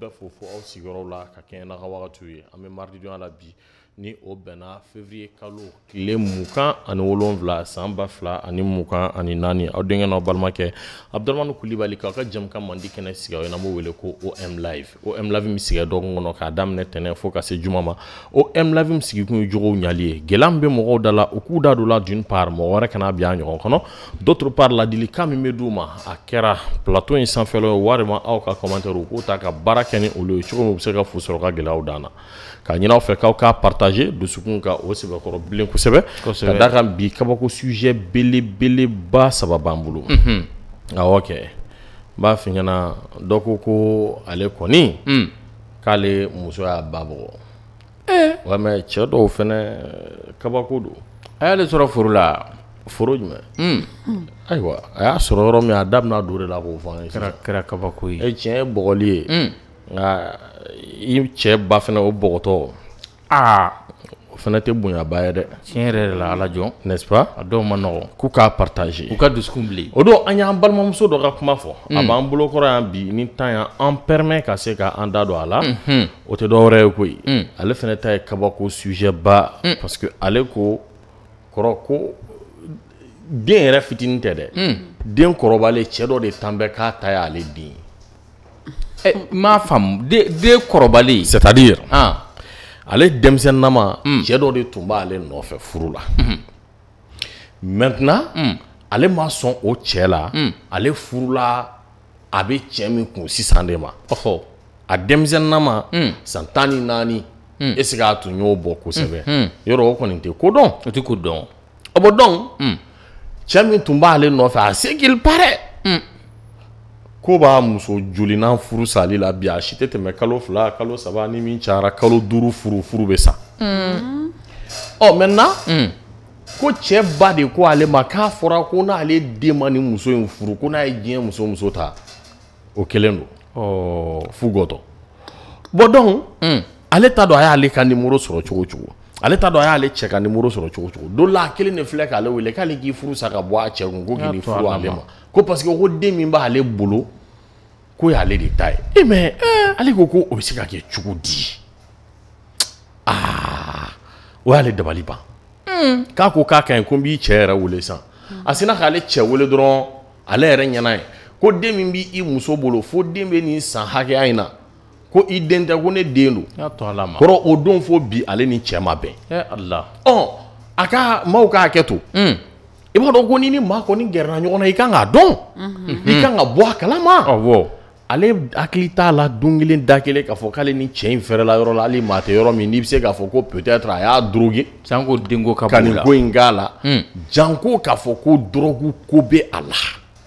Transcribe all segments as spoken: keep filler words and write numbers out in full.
bɛɛ fo fo aw sigiyɔrɔ la ka kɛɲɛ n'a ka wagatiw ye an bɛ mardi don la bi ni o bɛnna février kalo tile mugan ani wolonwula san ba fila ani mugan ani naani aw denkɛ n'aw balimakɛ Abdramane Coulibaly k'aw ka jɛmukan mandi kɛnɛ sigi aw ye n'an b'o wele ko O M Live O M Live min sigi dɔgɔkun kɔnɔ k'a daminɛ tɛnɛ fo ka se juma ma O M Live min sigikun ye jogow ɲali ye gɛlɛya min bɛ mɔgɔw da la u k'u da don la d'une part mɔgɔ wɛrɛ kana bi a ɲɔgɔn kɔnɔ d'autre part ladilikan min bɛ d'u ma a kɛra plateau in sanfɛla ye walima aw ka commentaire u k'u ta ka baara kɛ ni olu ye cogo min u bɛ se ka fu sɔrɔ ka gɛlɛyaw dan na ka ɲin'aw fɛ k'aw k'a partager dusukun ka o sɛbɛkɔrɔ bilen kosɛbɛ ka d'a kan bi kabako sujet belebeleba saba b'an bolo awɔ kɛ n b'a f'i ɲɛna dɔ ko ko ale kɔni k'ale muso y'a ba bugɔ wa mais cɛ dɔw fɛnɛ kabako don a y'ale sɔrɔ foro la foro jumɛn ayiwa a y'a sɔrɔ yɔrɔ min a da bɛna don de la k'o fɔ an ye kɛra kɛra kabako ye e tiɲɛ ye bɔgɔli ye nka i cɛ ba fɛnɛ o bɔgɔtɔ aa o fɛnɛ tɛ bonyaba ye dɛ tiɲɛ yɛrɛ la ala jɔn n'est-ce pas a dɔw ma nɔgɔn k'u k'a partager u ka dusukun bilen o don an y'an balimamuso dɔ ka kuma fɔ a b'an bolokɔrɔ yan bi ni temps yan an permet ka se ka an da don a la o tɛ dɔwɛrɛ ye koyi ale fɛnɛ ta ye kabako sujet ba parce que ale ko kɔrɔ ko den yɛrɛ fitinin tɛ dɛ den kɔrɔbalen cɛ dɔ de tan bɛ k'a ta ye ale den ɛ m'a faamu den kɔrɔbalen c'est-à-dire ale denmisɛnninama cɛ dɔ de tun b'ale nɔfɛ furu la maintenant ale ma sɔn o cɛ la ale furula a bɛ cɛ min kun sisan de ma a denmisɛnninama san tan ni naani est-ce que a tun y'o bɔ kosɛbɛ yɔrɔ o kɔni tɛ ko dɔn o tɛ ko dɔn o bɛ dɔn cɛ min tun b'ale nɔfɛ a c'est qu'il paraît ko b'a muso jolinan furu sali la bi a si tɛ tɛmɛ kalo fila kalo saba ni min cayara kalo duuru furu furu bɛ sa ɔ maintenant ko cɛ ba de ko ale ma k'a fɔra ko n'ale den ma ni muso in furu ko n'a ye diɲɛ muso muso ta o kelen don ɔ fu gɔtɔ bon donc ale t'a dɔn a y'ale ka numéro sɔrɔ cogo cogo ale t'a dɔn a y'ale cɛ ka numéro sɔrɔ cogo cogo don la a kelen de filɛ k'ale wele k'ale k'i furu sa ka bɔ a cɛ kun ko k'i ni furu ale ma ko parce que ko den min b'ale bolo ko y'ale de ta ye e mais ale ko ko o bɛ se ka kɛ cogo di aa o y'ale dabali ban k'a ko k'a ka ɲi ko n b'i cɛ yɛrɛ wele sisan a sinna k'ale cɛ wele dɔrɔn ale yɛrɛ ɲɛna ye ko den min b'i muso bolo fo den bɛ nin san hakɛya in na ko i den tɛ ko ne den don kɔrɔ o don fo bi ale ni cɛ ma bɛn ala ɔ a ka maaw ka hakɛ to i b'a dɔn ko ni ni maa kɔni gɛrɛna ɲɔgɔn na i kan k'a dɔn i kan ka bɔ a kalama awɔ ale hakili t'a la don kelen da kelen k'a fɔ k'ale ni cɛ in fɛrɛla yɔrɔ la hali maa tɛ yɔrɔ min n'i bɛ se k'a fɔ ko peut-être a y'a drogué sanko denko ka ka nin ko in k'a la janko k'a fɔ ko drogue ko bɛ a la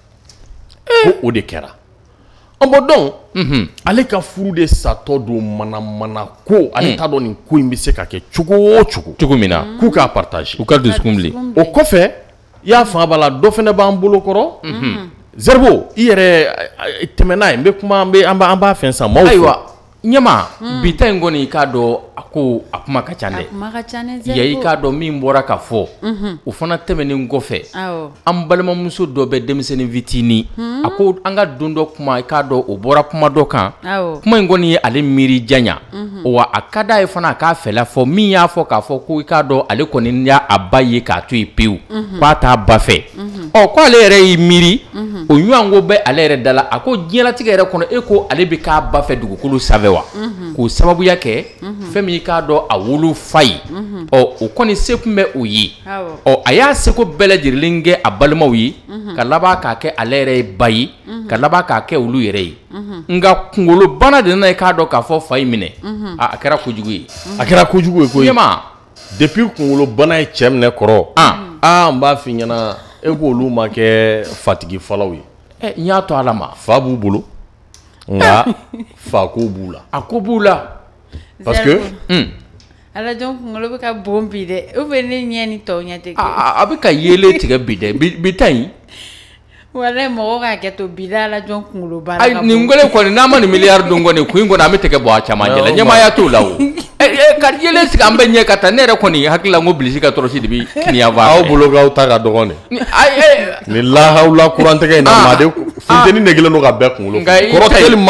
ko o de kɛra an bɔ dɔn ale ka furu de satɔ don manamana ko ale t'a dɔn nin ko in bɛ se ka kɛ cogo o cogo cogo min na k'u k'a partager u ka dusukun bilen o kɔfɛ i y'a faamu b'a la dɔ fɛnɛ b'an bolo kɔrɔ Zerbo i yɛrɛ tɛmɛ n'a ye n bɛ kuma an b'a fɛn san maaw fɛ ayiwa ɲɛma bi ta in kɔni i k'a dɔn a ko a kuma ka ca dɛ ya i k'a dɔn min bɔra ka fɔ o fana tɛmɛnen kɔfɛ an balimamuso dɔ bɛ denmisɛnnin fitinin a ko an ka don dɔ kuma i k'a dɔn o bɔra kuma dɔ kan kuma in kɔni ye ale miiri janya wa a ka d'a ye fana a k'a fɛla fɔ min y'a fɔ k'a fɔ ko i k'a dɔn ale kɔni y'a a ba ye k'a to yen pewu k'a t'a ba fɛ ɔ ko ale yɛrɛ y'i miiri o ɲɔgɔn ko bɛ ale yɛrɛ da la a ko diɲɛlatigɛ yɛrɛ kɔnɔ e ko ale bɛ k'a ba fɛ dugukolo sanfɛ wa k'o sababuya kɛ fɛn min k'a dɔn a wolo fa ye ɔ o kɔni se tun bɛ o ye ɔ a y'a seko bɛɛ lajɛlen kɛ a balimaw ye ka laban k'a kɛ ale yɛrɛ ye ba ye ka laban k'a kɛ olu yɛrɛ ye nka kunkolo bana de nana ye k'a dɔn k'a fɔ fa in minɛ a kɛra kojugu ye a kɛra kojugu ye koyi depuis kunkolo bana ye cɛ minɛ kɔrɔ aa n b'a f'i ɲɛna e k'olu ma kɛ fatigi fɔlɔw ye ɛ n y'a to ala ma fa b'u bolo nka fa ko b'u la a ko b'u la parce que ala jɔn kunkolo bɛ ka bon bi dɛ ou bien ne ɲɛ ni tɔw ɲɛ tɛ kelen a bɛ ka yelen tigɛ bi dɛ bi ta in wala mɔgɔ k'a kɛ to bi da ala jɔn kunkolo baara ka bon nin kelen kɔni n'a ma nin miliyari don kɔni kun in kɔni an bɛ tɛgɛ bɔ a caman jɛ la ɲɛmaaya t'o la o ka yelen sigi an bɛ ɲɛ ka taa ne yɛrɛ kɔni hakili la n ko Bilisi ka tɔrɔsi de bɛ kiniyanfan aw bolo k'aw ta ka dɔgɔn de ni lahawla kurantɛgɛ in na maaden funteni de kelen don ka bɛɛ kunkolo kɔrɔ tellement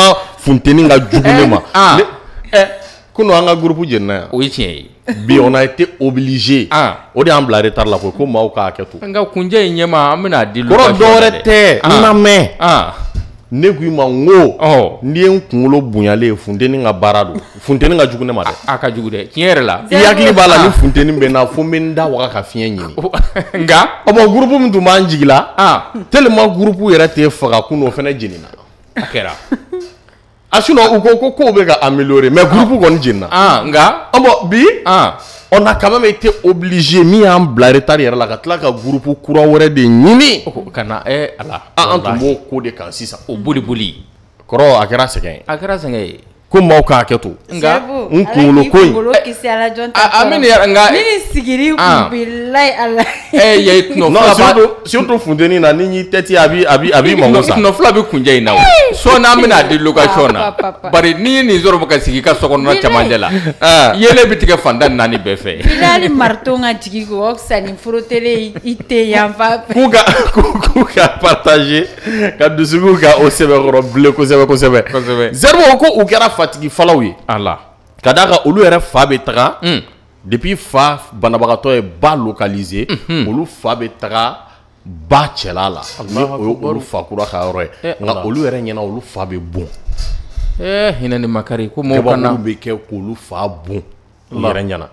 funteni ka jugu ne ma ah eh kuno an ka groupe jenna ya o ye tiɲɛ ye bi on a été obligé ah o de an bila retard la ko ko maaw ka hakɛ to an ka kunjɛ in ɲɛma an bɛna di kɔrɔ dɔwɛrɛ tɛ n lamɛn ah ne ko i ma n ko ɔ n'i ye n kunkolo bonyalen ye funteni ka baara don funteni ka jugu ne ma dɛ a ka jugu dɛ tiɲɛ yɛrɛ la i hakili b'a la ni funteni bɛ n na fo n bɛ n da waga ka fiɲɛ ɲini nka ɔ bɔn groupe min tun b'an jigi la ah tellement groupe yɛrɛ tɛ faga kun o fana jenina a kɛra a sinon u ko ko kow bɛ ka améliorer mais groupe kɔni jenina ah nka ɔ bɔn bi ah on a quand même été obligé min y'an bila retard yɛrɛ la ka tila ka groupe kura wɛrɛ de ɲini ka na ɛ ala an tun b'o ko de kan sisan o boli boli kɔrɔ a kɛra sɛgɛn ye a kɛra sɛgɛn ye ko maaw ka hakɛ to nka n kunkolo ko in a min yɛrɛ nka ni sigiri kun bilayi ala ɛ yayi tɔnɔ non fila surtout surtout funteni na ni y'i tɛti a bi a bi a b'i mago sa tɔnɔ fila bɛ kunjɛ in na o sɔ n'an bɛna di location na bari n'i ye nin sɔrɔ bɛ ka sigi i ka sokɔnɔna cɛmancɛ la yelen bɛ tigɛ fantan naani bɛɛ fɛ bilali marito ka jigi ko o fisa ni forotele i tɛ yan fan fɛ k'u ka k'u ka partager ka dusukun ka o sɛbɛkɔrɔ bilen kosɛbɛ kosɛbɛ kosɛbɛ zɛribo ko u kɛra fatigi falaw ye ala ka d'a kan olu yɛrɛ fa bɛ taga depuis fa banabagatɔ ye ba localiser olu fa bɛ taga ba cɛla la ni o ye olu fa kura ka yɔrɔ ye nka olu yɛrɛ ɲɛna olu fa bɛ bon ɛɛ hinɛ ni makari ko mɔgɔw kana kabakuru bɛ kɛ k'olu fa bon u yɛrɛ ɲɛna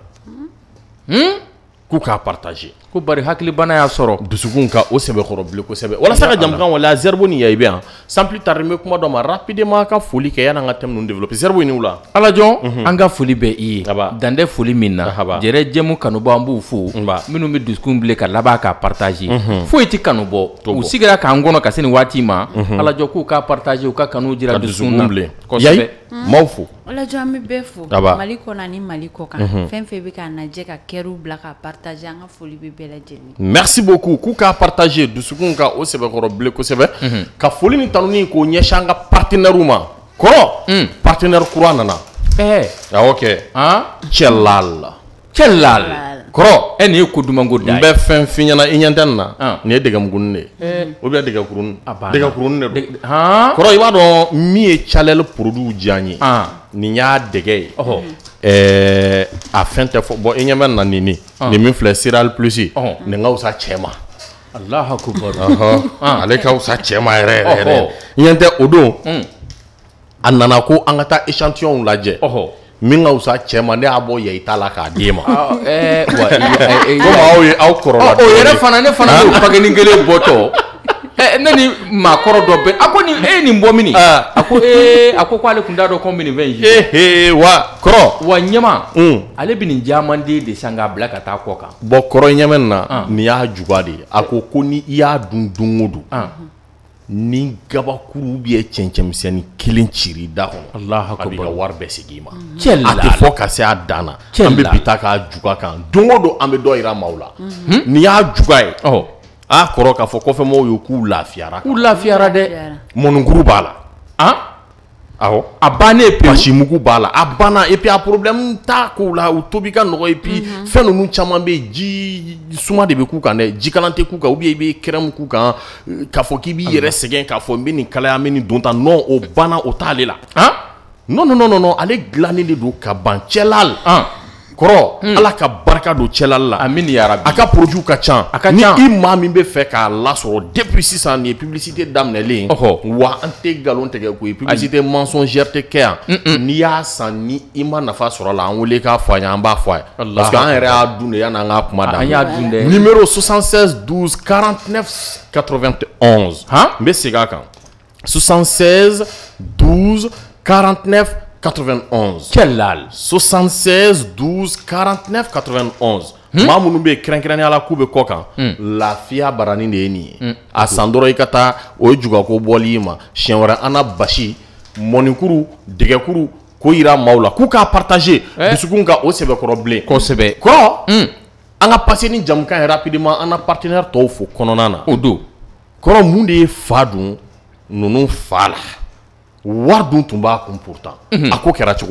k'u k'a partager ko bari hakilibana y'a sɔrɔ dusukun ka o sɛbɛkɔrɔ bilen kosɛbɛ walasa ka jamukan wala Zerbo ni Yayibe yan sans plus tarder n bɛ kuma dɔ ma rapidement ka foli kɛ yanni an ka thème ninnu développer Zerbo ni wula ala jɔn an ka foli bɛ i ye Aba. dan tɛ foli min na Ahaba. jɛrɛ jɛmu kanubɔ an b'u fo Nba. minnu bɛ dusukun bilen ka laban k'a partager foyi tɛ kanubɔ T'o u bɔ. sigira k'an kɔnɔ ka se nin waati ma ala jɔ k'u k'a partager u ka kanu jira ka dusukun na dusukun bilen kosɛbɛ Yayi maaw fo ala jɔ an bɛ bɛɛ fo Aba. mali kɔnɔ ani mali kɔ kan fɛn fɛn bɛ k'a lajɛ ka kɛriw bila ka partager an ka foli bɛ bɛɛ lajɛlen merci beaucoup k'u k'a partager dusukun ka o sɛbɛkɔrɔ bilen kosɛbɛ ka foli ni tanuni k'o ɲɛsin an ka partenaire ma kɔrɔ partenaire kura nana ɛɛ awɔ kɛ han cɛlal cɛ lal kɔrɔ ɛ nin ye ko dumanko da n ye bɛ fɛn f'i ɲɛna i ɲɛ tɛ nin na Ah. nin ye dɛgɛmugunin de ye ou bien dɛgɛkurunin A banna. dɛgɛkurunin de don han kɔrɔ i b'a dɔn min ye calel produit diya n ye han nin y'a dɛgɛ ye ɔhɔ ɛɛ a fɛn tɛ fɔ bɔn i ɲɛ bɛ nin na nin nin nin min filɛ cereal plus Ɔhɔ. nin ka wusa cɛ ma alahu akubar ɔhɔ ale ka wusa cɛ ma yɛrɛ yɛrɛ yɛrɛ Ɔhɔ. i ɲɛ tɛ o don Mm. a nana ko an ka taa échantillon lajɛ ɔhɔ min ka wusa cɛ ma ne y'a bɔ yayi ta la k'a d'e ma Ah, ɛɛ wa i- i- i- komi aw ye aw kɔrɔla o yɛrɛ dɔɔnin. fana ne fana y'o pakɛnin kelen bɔtɔ ɛ ne ni maakɔrɔ dɔ bɛ a ko nin e ye nin bɔ mini Ah. a ko ee a ko k'ale kun t'a dɔn ko n bɛ nin fɛn in ji ehe wa kɔrɔ wa ɲɛma Mm. ale bɛ nin jamaden de san k'a bila ka taa kɔ kan bɔn kɔrɔ i ɲɛ bɛ nin na Ah. nin y'a juguya de ye a ko ko ni i y'a dun don o don ah ni gabakuru bɛ cɛncɛnmisɛnnin kelen ciri da kɔnɔ Allahu a b'i ka akbar wari bɛɛ segin i ma cɛ a tɛ la fɔ ka se a dan na Cɛ an bɛ la. bi taa k'a juga kan don o don an bɛ dɔ yira maaw la nin y'a juguya ye ɔ a kɔrɔ k'a fɔ kɔfɛmɔgɔw ye k'u lafiyara k'u lafiyara dɛ mɔnikuru b'a la ah awɔ a bannen pewu basimugu b'a la a banna et puis a problème t'a kow la u tobi ka nɔgɔ et puis fɛn ninnu caman bɛ yen ji suma de bɛ k'u kan dɛ jikalan tɛ k'u kan ou bien i bɛ crème k'u kan euh, k'a fɔ k'i b'i yɛrɛ sɛgɛn k'a fɔ n bɛ nin kalaya n bɛ nin don tan non o banna o t'ale la ah non non non non non ale dilannen de don ka ban cɛlal ah kɔrɔ ala ka barika don cɛlal la amin yarabi a ka produit ka ca A ka ni ca. i maa min bɛ fɛ k'a lasɔrɔ depuis sisan nin ye publicité daminɛlen Ɔhɔ. wa an tɛ nkalon tigɛ ko ye publicité mensongère tɛ kɛ yan n'i y'a san ni i ma nafa sɔrɔ a la an wele k'a fɔ an ye an b'a fɔ a ye Allah parce que an yɛrɛ y'a dun de yanni an k'a kuma an y'a dun dɛ numéro soixante-seize douze quarante-neuf quatre-vingt-onze Han? n bɛ segin a kan soixante-seize douze quarante-neuf quatre-vingt-onze cɛ lal soixante-seize douze quarante-neuf quatre-vingt-onze maa minnu bɛ yen kɛrɛnkɛrɛnnenya la k'u bɛ kɔ kan lafiya barani de ye nin ye a san dɔrɔn i ka taa o ye jugako bɔli i ma siɲɛ wɛrɛ an na basi mɔnikuru dɛgɛkuru k'o yira maaw la k'u k'a partager dusukun ka o sɛbɛkɔrɔ bilen kosɛbɛ kɔrɔ an ka passer ni jamukan ye rapidement an na partenaire tɔw fo kɔnɔna na o don kɔrɔ mun de ye fa dun ninnu fa la wari dun tun b'a kun pourtant a ko kɛra cogo di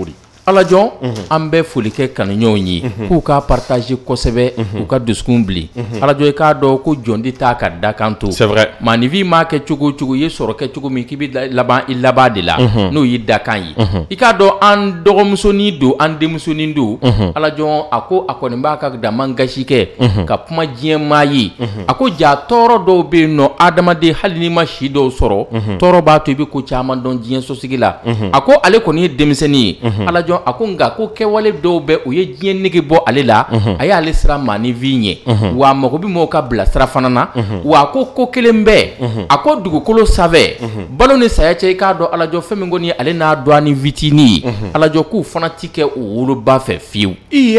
ala jɔn an bɛ foli kɛ kanuɲɔgɔnw ye k'u ka partage kosɛbɛ u ka dusukun bili ala jɔn i k'a dɔn ko jɔndi t'a ka dakan to c'est vrai maanifin m'a kɛ cogo o cogo i ye sɔrɔ kɛ cogo min k'i bɛ laban i laban de la n'o y'i dakan ye i k'a dɔn an dɔgɔmusonin don an denmusonin don ala jɔn a ko a kɔni b'a ka dama gasi kɛ ka kuma diɲɛ maa ye a ko ja tɔɔrɔ dɔw bɛ yen nɔ adamaden hali n'i ma si dɔw sɔrɔ tɔɔrɔ b'a to i bɛ ko caman dɔn diɲɛ sosigi la a ko ale kɔni ye denmisɛnnin ye ala jɔn a ko nka ko kɛwale dɔw bɛ u ye diɲɛ nege bɔ ale la a y'ale sira maanifin ye wa a mago bɛ mɔgɔw ka bilasira fana na wa a ko ko kelen bɛɛ a ko dugukolo sanfɛ balo ni saya cɛ i k'a dɔn ala jɔn fɛn min kɔni ye ale n'a dɔn ni fitinin ye ala jɔn k'u fana ti kɛ u woloba fɛ fiyewu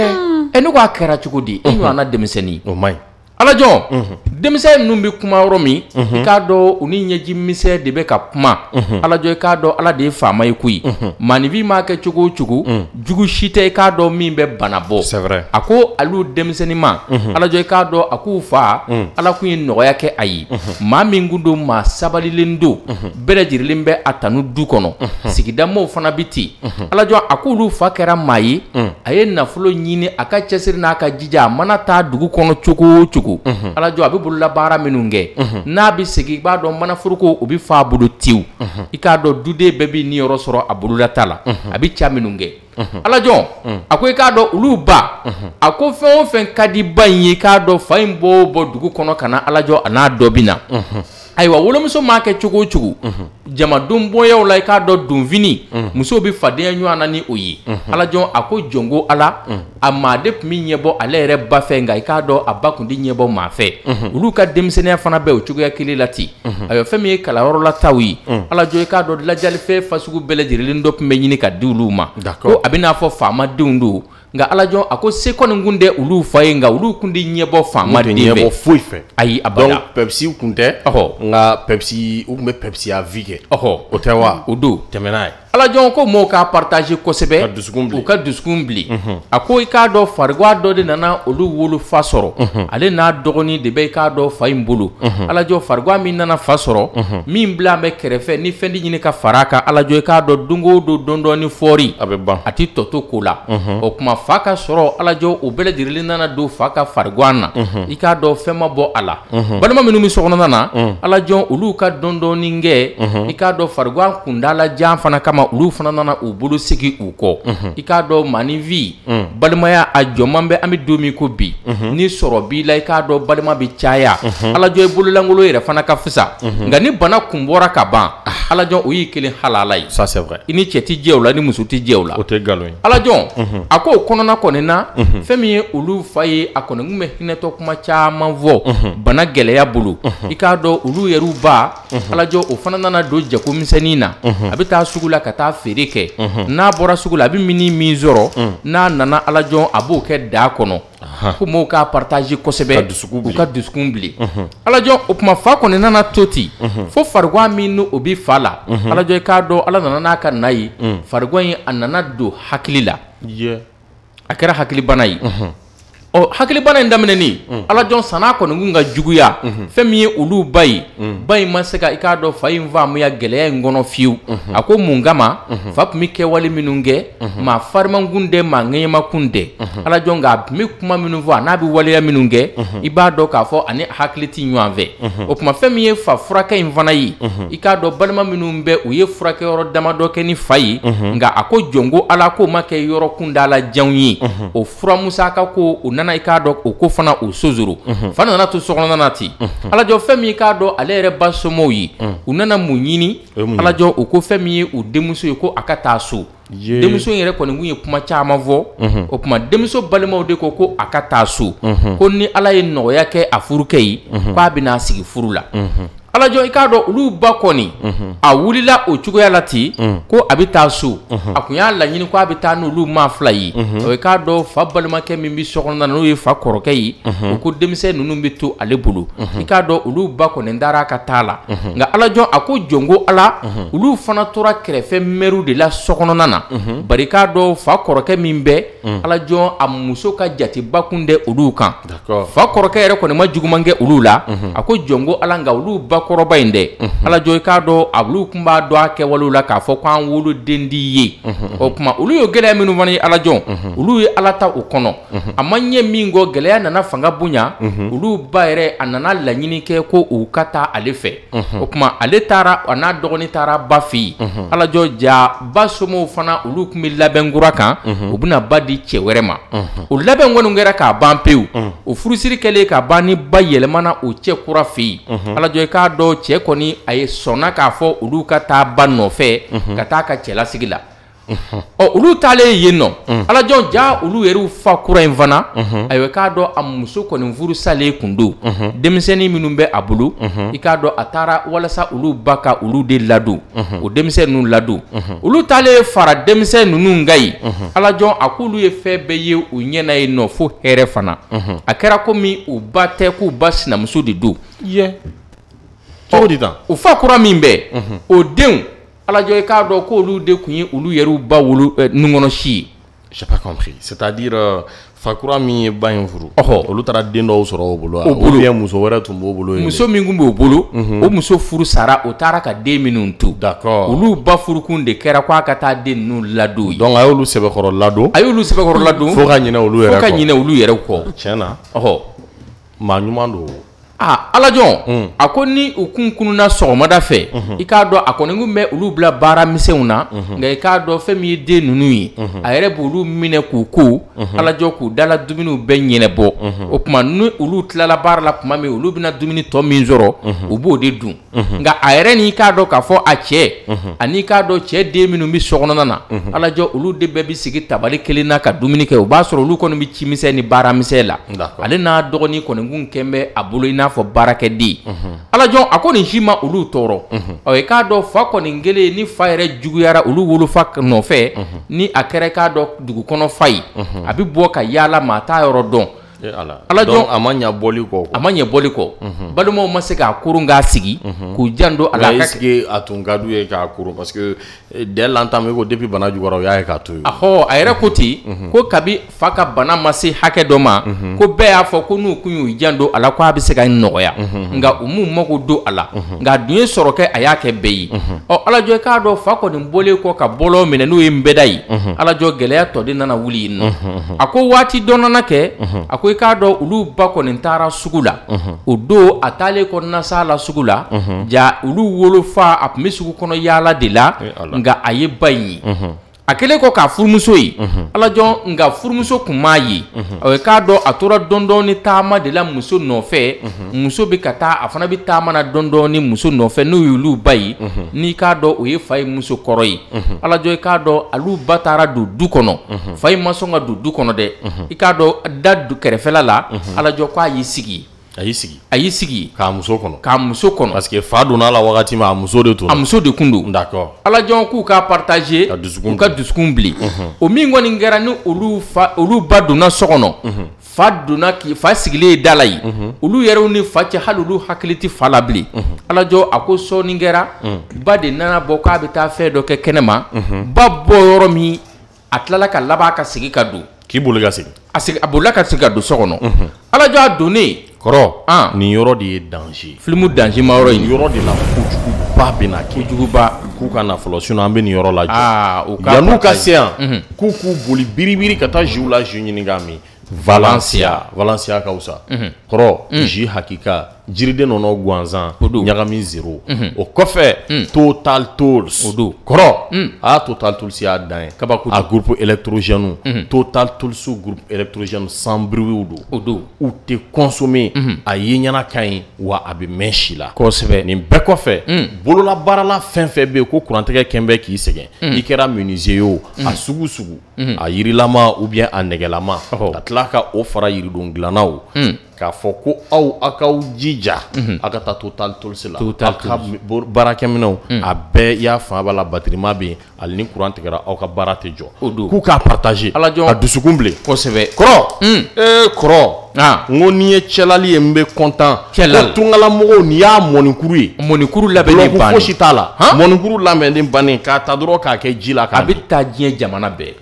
ɛ ne ko a kɛra cogo di e ɲɔgɔnna denmisɛnnin o man ɲi ala jɔn denmisɛn ninnu bɛ kuma yɔrɔ min i k'a dɔn u ni ɲɛji misɛn de bɛ ka kuma ala jɔn i k'a dɔn ala de ye faama ye koyi maanifin m'a kɛ cogo o cogo jugu si tɛ i k'a dɔn min bɛ bana bɔ c'est vrai a ko alu denmisɛnnin ma ala jɔn i k'a dɔn a k'u fa ala kun ye nɔgɔya kɛ a ye maa min kun don maa sabalilen don bɛɛ lajɛlen bɛ a tanu du kɔnɔ sigida maaw fana bɛ ten ala jɔn a k'olu fa kɛra maa ye a ye nafolo ɲini a ka cɛsiri n'a ka jija a mana taa dugu kɔnɔ cogo o cogo ala jɔn a bɛ bolola baara minnu kɛ n'a bɛ segin i b'a dɔn manaforoko o bɛ fa a bolo tewu i k'a dɔn duden bɛɛ bɛ niyɔrɔ sɔrɔ a bolola ta la a bɛ ca minnu kɛ ala jɔn a ko i k'a dɔn olu ba a ko fɛn o fɛn ka di ba in ye i k'a dɔn fa in bɔ bɔ dugu kɔnɔ ka na ala jɔn a n'a dɔ bɛ na ayiwa wolomuso m'a kɛ cogo o cogo jamaden bɔnyaw la i k'a dɔn donfini musow bɛ fadenya ɲɔgɔn na ni o ye ala jɔn a ko jɔn ko ala a maa de tun bɛ ɲɛbɔ ale yɛrɛ ba fɛ nka i k'a dɔn a ba tun tɛ ɲɛbɔ maa fɛ olu ka denmisɛnninya fana bɛ o cogoya kelen la ten ayiwa fɛn min ye kalanyɔrɔ la taw ye ala jɔn i k'a dɔn lajalifɛn fasugu bɛɛ lajɛlen dɔ tun bɛ ɲini ka di olu ma ko a bɛ n'a fɔ faamadenw don nka ala jɔn a ko se kɔni kun tɛ olu fa ye nka olu kun tɛ ɲɛbɔ faama den fɛ ɲɛbɔ foyi fɛ ayi abada donc pepsi kun tɛ nka pepsi u kun bɛ pepsi ya vi kɛ o tɛ wa o don tɛmɛ n'a ye ala jɔn ko mɔgɔw k'a partage kosɛbɛ u ka dusukun bili a ko i k'a dɔn farigwa dɔ de nana olu wolofa sɔrɔ ale n'a dɔgɔnin de bɛ i k'a dɔn fa in bolo ala jɔn farigwa min nana fa sɔrɔ min bila bɛ kɛrɛfɛ ni fɛn di ɲini ka fara a kan ala jɔn i k'a dɔn don o don dɔn dɔɔni fɔri a bɛ ban a ti tɔ to ko la o kuma fa ka sɔrɔ ala jɔn o bɛɛ lajɛlen nana don fa ka farigwa na i k'a dɔn fɛn ma bɔ a la balima minnu bɛ sokɔnɔna na ala jɔn olu ka dɔn dɔɔni kɛ i k'a dɔn farigwa kundala jan fana kama olu fana nana u bolo segi u kɔ i k'a dɔn maanifin balimaya a jɔnman bɛ an bɛ don min ko bi ni sɔrɔ b'i la i k'a dɔn balima bɛ caya ala jɔn i bololankolo yɛrɛ fana ka fisa nka ni bana kun bɔra ka ban ala jɔn o y'i kelen halala ye ça c'est vrai i ni cɛ tɛ jɛ o la ni muso tɛ jɛ o la o tɛ nkalon ye ala jɔn a ko o kɔnɔna kɔni na fɛn min ye olu fa ye a kɔni kun bɛ hinɛtɔ kuma caman fɔ bana gɛlɛya bolo i k'a dɔn olu yɛrɛw ba ala jɔn o fana nana don jagomisɛnnin na a bɛ taa sugu la ka taa feere kɛ n'a bɔra sugu la a bɛ mini min sɔrɔ n'a nana ala jɔn a b'o kɛ daa kɔnɔ ko mɔgɔw k'a partage kosɛbɛ u ka dusukun bili ala jɔn o kuma fa kɔni nana to ten fo farigwa min n'o bɛ fa la ala jɔn i k'a dɔn ala nana n'a ka na ye farigwa in a nana don hakili la a kɛra hakilibana ye ɔ hakilibana in daminɛni ala jɔn san'a kɔni kun ka juguya fɛn min ye olu ba ye ba in ma se ka i k'a dɔn fa in faamuya gɛlɛya in kɔnɔ fiyewu a ko mun kama fa tun bɛ kɛwale minnu kɛ maa fariman kun tɛ maa ŋɛɲɛma kun tɛ ala jɔn nka a tun bɛ kuma minnu fɔ a n'a bɛ waleya minnu kɛ i b'a dɔn k'a fɔ ani hakili tɛ ɲɔgɔn fɛ o tuma fɛn min ye fa furakɛ in fana ye i k'a dɔn balima minnu bɛ u ye furakɛyɔrɔ damadɔ kɛ ni fa ye nka a ko jɔn ko ala k'o ma kɛ yɔrɔ kundala janw ye o fura musaka ko o nana i k'a dɔn o ko fana o sozoro fa nana to sokɔnɔna na ten ala jɔn fɛn min i k'a dɔn ale yɛrɛ ba somɔw ye u nana mun ɲini ala jɔn o ko fɛn min ye u denmuso ye ko a ka taa so denmuso in yɛrɛ kɔni kun ye kuma caman fɔ o kuma denmuso balimaw de ko ko a ka taa so ko ni ala ye nɔgɔya kɛ a furukɛ ye k'a bɛna sigi furu la ala jɔn i k'a dɔn olu ba kɔni a wulila o cogoya la ten ko a bɛ taa so a kun y'a laɲini ko a bɛ taa n'olu maa fila ye o i k'a dɔn fa balimakɛ min bɛ sokɔnɔna na n'o ye fa kɔrɔkɛ ye o ko denmisɛn ninnu bɛ to ale bolo i k'a dɔn olu ba kɔni taara ka taa la nka ala jɔn a ko jɔn ko ala olu fana tora kɛrɛfɛ mɛriw de la sokɔnɔna na bari k'a dɔn fa kɔrɔkɛ min bɛ ala jɔn a muso ka jateba kun tɛ olu kan fa kɔrɔkɛ yɛrɛ kɔni ma juguman kɛ olu la a ko jɔn ko ala nka olu ba kɔrɔba in dɛ ala jɔ i k'a dɔn a olu kun b'a dɔn a kɛwalew la k'a fɔ k'an woloden di ye o kuma olu ye gɛlɛya minnu fana ye ala jɔn olu ye ala ta o kɔnɔ a ma ɲɛ min kɔ gɛlɛya nana fanga bonya olu ba yɛrɛ a nana laɲini kɛ ko u ka taa ale fɛ o kuma ale taara a n'a dɔgɔnin taara ba fɛ yen ala jɔ ja ba somɔgɔw fana olu tun bɛ labɛn kura kan u bɛna ba di cɛ wɛrɛ ma o labɛn kɔni kɛra k'a ban pewu o furusiri kɛlen k'a ban ni ba yɛlɛmana o cɛ kura fɛ yen ala jɔ i k'a dɔn cɛ kɔni a ye sɔnna k'a fɔ olu ka taa ba nɔfɛ ka taa ka cɛlasigi la ɔ olu taalen yen nɔ ala jɔn ja olu yɛrɛ fa kura in fana ayiwa k'a dɔn a muso kɔni furu salen kun don denmisɛnnin minnu bɛ a bolo i k'a dɔn a taara walasa olu ba ka olu de ladon o denmisɛn ninnu ladon olu taalen fara denmisɛn ninnu ka yen ala jɔn a k'olu ye fɛn bɛɛ ye u ɲɛna yen nɔ fo hɛrɛ fana a kɛra komi u ba tɛ k'u ba sinamuso de don cogo di tan o fa kura min bɛ o denw ala jɔ i k'a dɔn k'olu de tun ye olu yɛrɛ ba wolo nungɔnɔ si ye j'ai pas compris c'est-à-dire euh, fakura min ye ba in furu ɔhɔ olu taara den dɔw sɔrɔ o bolo o bolo bien muso wɛrɛ tun b'o bolo muso min kun b'o bolo o muso furu sara o taara ka den minnu to d'accord olu ba furukun de kɛra k'a ka taa den ninnu ladon ye donc a y'olu sɛbɛkɔrɔ ladon a y'olu sɛbɛkɔrɔ ladon fo ka ɲinɛ olu yɛrɛ kɔ fo ka ɲinɛ olu yɛrɛ kɔ tiɲɛ na ɔhɔ maa ɲuman don ah ala jɔn a ko ni u kun kununa sɔgɔmada fɛ i k'a dɔn a kɔni kun bɛ olu bila baara misɛnw na nka i k'a dɔn fɛn min ye den ninnu ye a yɛrɛ b'olu minɛ k'u ko ala jɔ k'u dala dumuniw bɛɛ ɲɛnɛbɔ o tuma ni olu tilala baara la tuma min olu bɛna dumuni tɔ min sɔrɔ u b'o de dun nka a yɛrɛ n'i k'a dɔn k'a fɔ a cɛ ani k'a dɔn cɛ den minnu bɛ sokɔnɔna na ala jɔ olu de bɛɛ bɛ sigi tabali kelen na ka dumuni kɛ o b'a sɔrɔ olu kɔni bɛ ci misɛn ni baara misɛn la ale n'a dɔgɔnin kɔni kun kɛn bɛ a bolo i n'a fɔ baarakɛden ala jɔn a ko nin si ma olu tɔɔrɔ ɔ i k'a dɔn fa kɔni kelen ni fa yɛrɛ juguyara olu wolofa nɔfɛ ni a kɛra k'a dɔn dugukɔnɔ fa ye a bɛ bɔ ka yaala maa t'a yɔrɔ dɔn ala jɔn a ma ɲɛ bɔli kɔ a ma ɲɛ bɔli kɔ balimaw ma se k'a kurun k'a sigi k'u jan don a la est-ce que a tun ka d'u ye k'a kurun parce que dès l'entame ko depuis bana juguyara u y'a ye k'a to yen ahɔ a yɛrɛ ko ten ko kabi fa ka bana ma se hakɛ dɔ ma ko bɛɛ y'a fɔ ko n'u kun y'u jan don a la ko a bɛ se ka nɔgɔya nka u m'u mago don a la nka a dun ye sɔrɔ kɛ a y'a kɛ bɛɛ ye ɔ ala jɔ k'a dɔn fa kɔni bɔlen kɔ ka bɔlɔ minɛ n'o ye nbɛda ye ala jɔ gɛlɛya tɔ de nana wuli yen nɔ a ko waati dɔ nana kɛ a ko i k'a dɔn olu ba kɔni taara sugu la o don a taalen kɔnɔna sa la sugu la ja olu wolofa a tun bɛ sugu kɔnɔ yaala de la nka a ye ba in ye a kɛlen kɔ k'a furumuso ye ala jɔn nka furumuso kun m'a ye o ye k'a dɔn a tora dɔɔnin ni taama de la muso nɔfɛ muso bɛ ka taa a fana bɛ taama na dɔɔnin ni muso nɔfɛ n'o ye olu ba ye n'i k'a dɔn o ye fa ye muso kɔrɔ ye ala jɔn i k'a dɔn olu ba taara don du kɔnɔ fa ye ma sɔn ka don du kɔnɔ dɛ i k'a dɔn da kɛrɛfɛla la ala jɔn k'a y'i sigi a y'i sigi a y'i sigi k'a muso kɔnɔ k'a muso kɔnɔ parce que fa donna la wagati min a muso de tun a muso de kun don d'accord ala jɔn k'u k'a partager k'u ka dusukun bilen o min kɔni kɛra ni olu fa olu ba donna so kɔnɔ fa donna k'i fa sigilen ye da la yen olu yɛrɛw ni fa cɛ hali olu hakili tɛ fa la bilen ala jɔn a ko sɔɔni kɛra ba de nana bɔ k'a bɛ taa fɛn dɔ kɛ kɛnɛma ba bɔ yɔrɔ min a tilala ka laban ka segin ka don k'i boli ka segin a segin a bolila ka segin ka don so kɔnɔ ala jɔn a donnen kɔrɔ nin yɔrɔ de ye danger filimu danger ma yɔrɔ nin yɔrɔ de la kojuguba bɛ na kɛ kojuguba k'u ka nafolo sinon an bɛ nin yɔrɔ lajɔ aa o ka yan'u ka se yan k'u k'u boli biribiri ka taa jiw la ji ɲini k'a min Valencia Valencia ka wusa kɔrɔ ji hakika jiriden nɔnɔ gansan ɲagami zero o kɔfɛ Total Tools o don kɔrɔ a Total Tools y'a dan ye kabako a groupe électrogène Total Tools groupe électrogène sans bruit don o don u tɛ consommer a ye ɲɛna ka ɲi wa a bɛ mɛn si la kosɛbɛ nin bɛɛ kɔfɛ bololabaarala fɛn fɛn bɛ yen ko kurantigɛ kɛn bɛ k'i sɛgɛn i kɛra menuisier ye o a sugu sugu a yirilama ou bien a nɛgɛlama ka tila ka o fara yiridon dilannaw k'a fɔ ko aw a k'aw jija a ka taa Total Tools la aw ka baarakɛminɛnw a bɛɛ y'a fan b'a la batirima bɛ yen hali ni kuran tigɛra aw ka baara tɛ jɔ k'u k'a partager a dusukun bilen kosɛbɛ kɔrɔ ee kɔrɔ n ko n'i ye cɛlali ye n bɛ content ko tungala mɔgɔw n'i y'a mɔnikuru ye mɔnikuru labɛnnen bannen fosi t'a la mɔnikuru labɛnnen bannen k'a ta dɔrɔn k'a kɛ ji la a bɛ taa diɲɛ jamana bɛɛ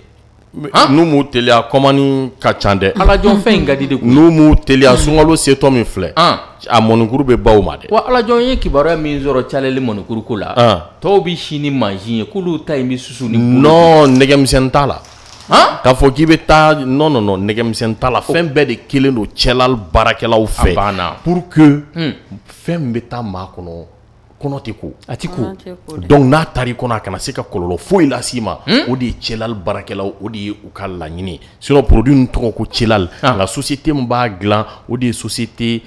n'u m'u teliya commande ka ca dɛ ala jɔn fɛn in ka di de n'u m'u teliya sunkalo setɔ min filɛ a mɔnikuru bɛ baw ma dɛ wa ala jɔn ye kibaruya min sɔrɔ caleli mɔnikuru ko la tɔw bɛ si ni mansin ye k'olu ta in bɛ susu ni non nɛgɛmisɛnnin t'a la k'a fɔ k'i bɛ taa non non non nɛgɛmisɛnnin t'a la fɛn bɛɛ de kelen don cɛla baarakɛlaw fɛ pour que fɛn min bɛ taa maa kɔnɔ kɔnɔ tɛ ko a tɛ ko donc n'a taar'i kɔnɔ a kana se ka kɔlɔlɔ foyi las'i ma o de ye cɛlal baarakɛlaw o de ye u ka laɲini sinon produit nin tɔgɔ ko cɛlal nka société min b'a dilan o de ye société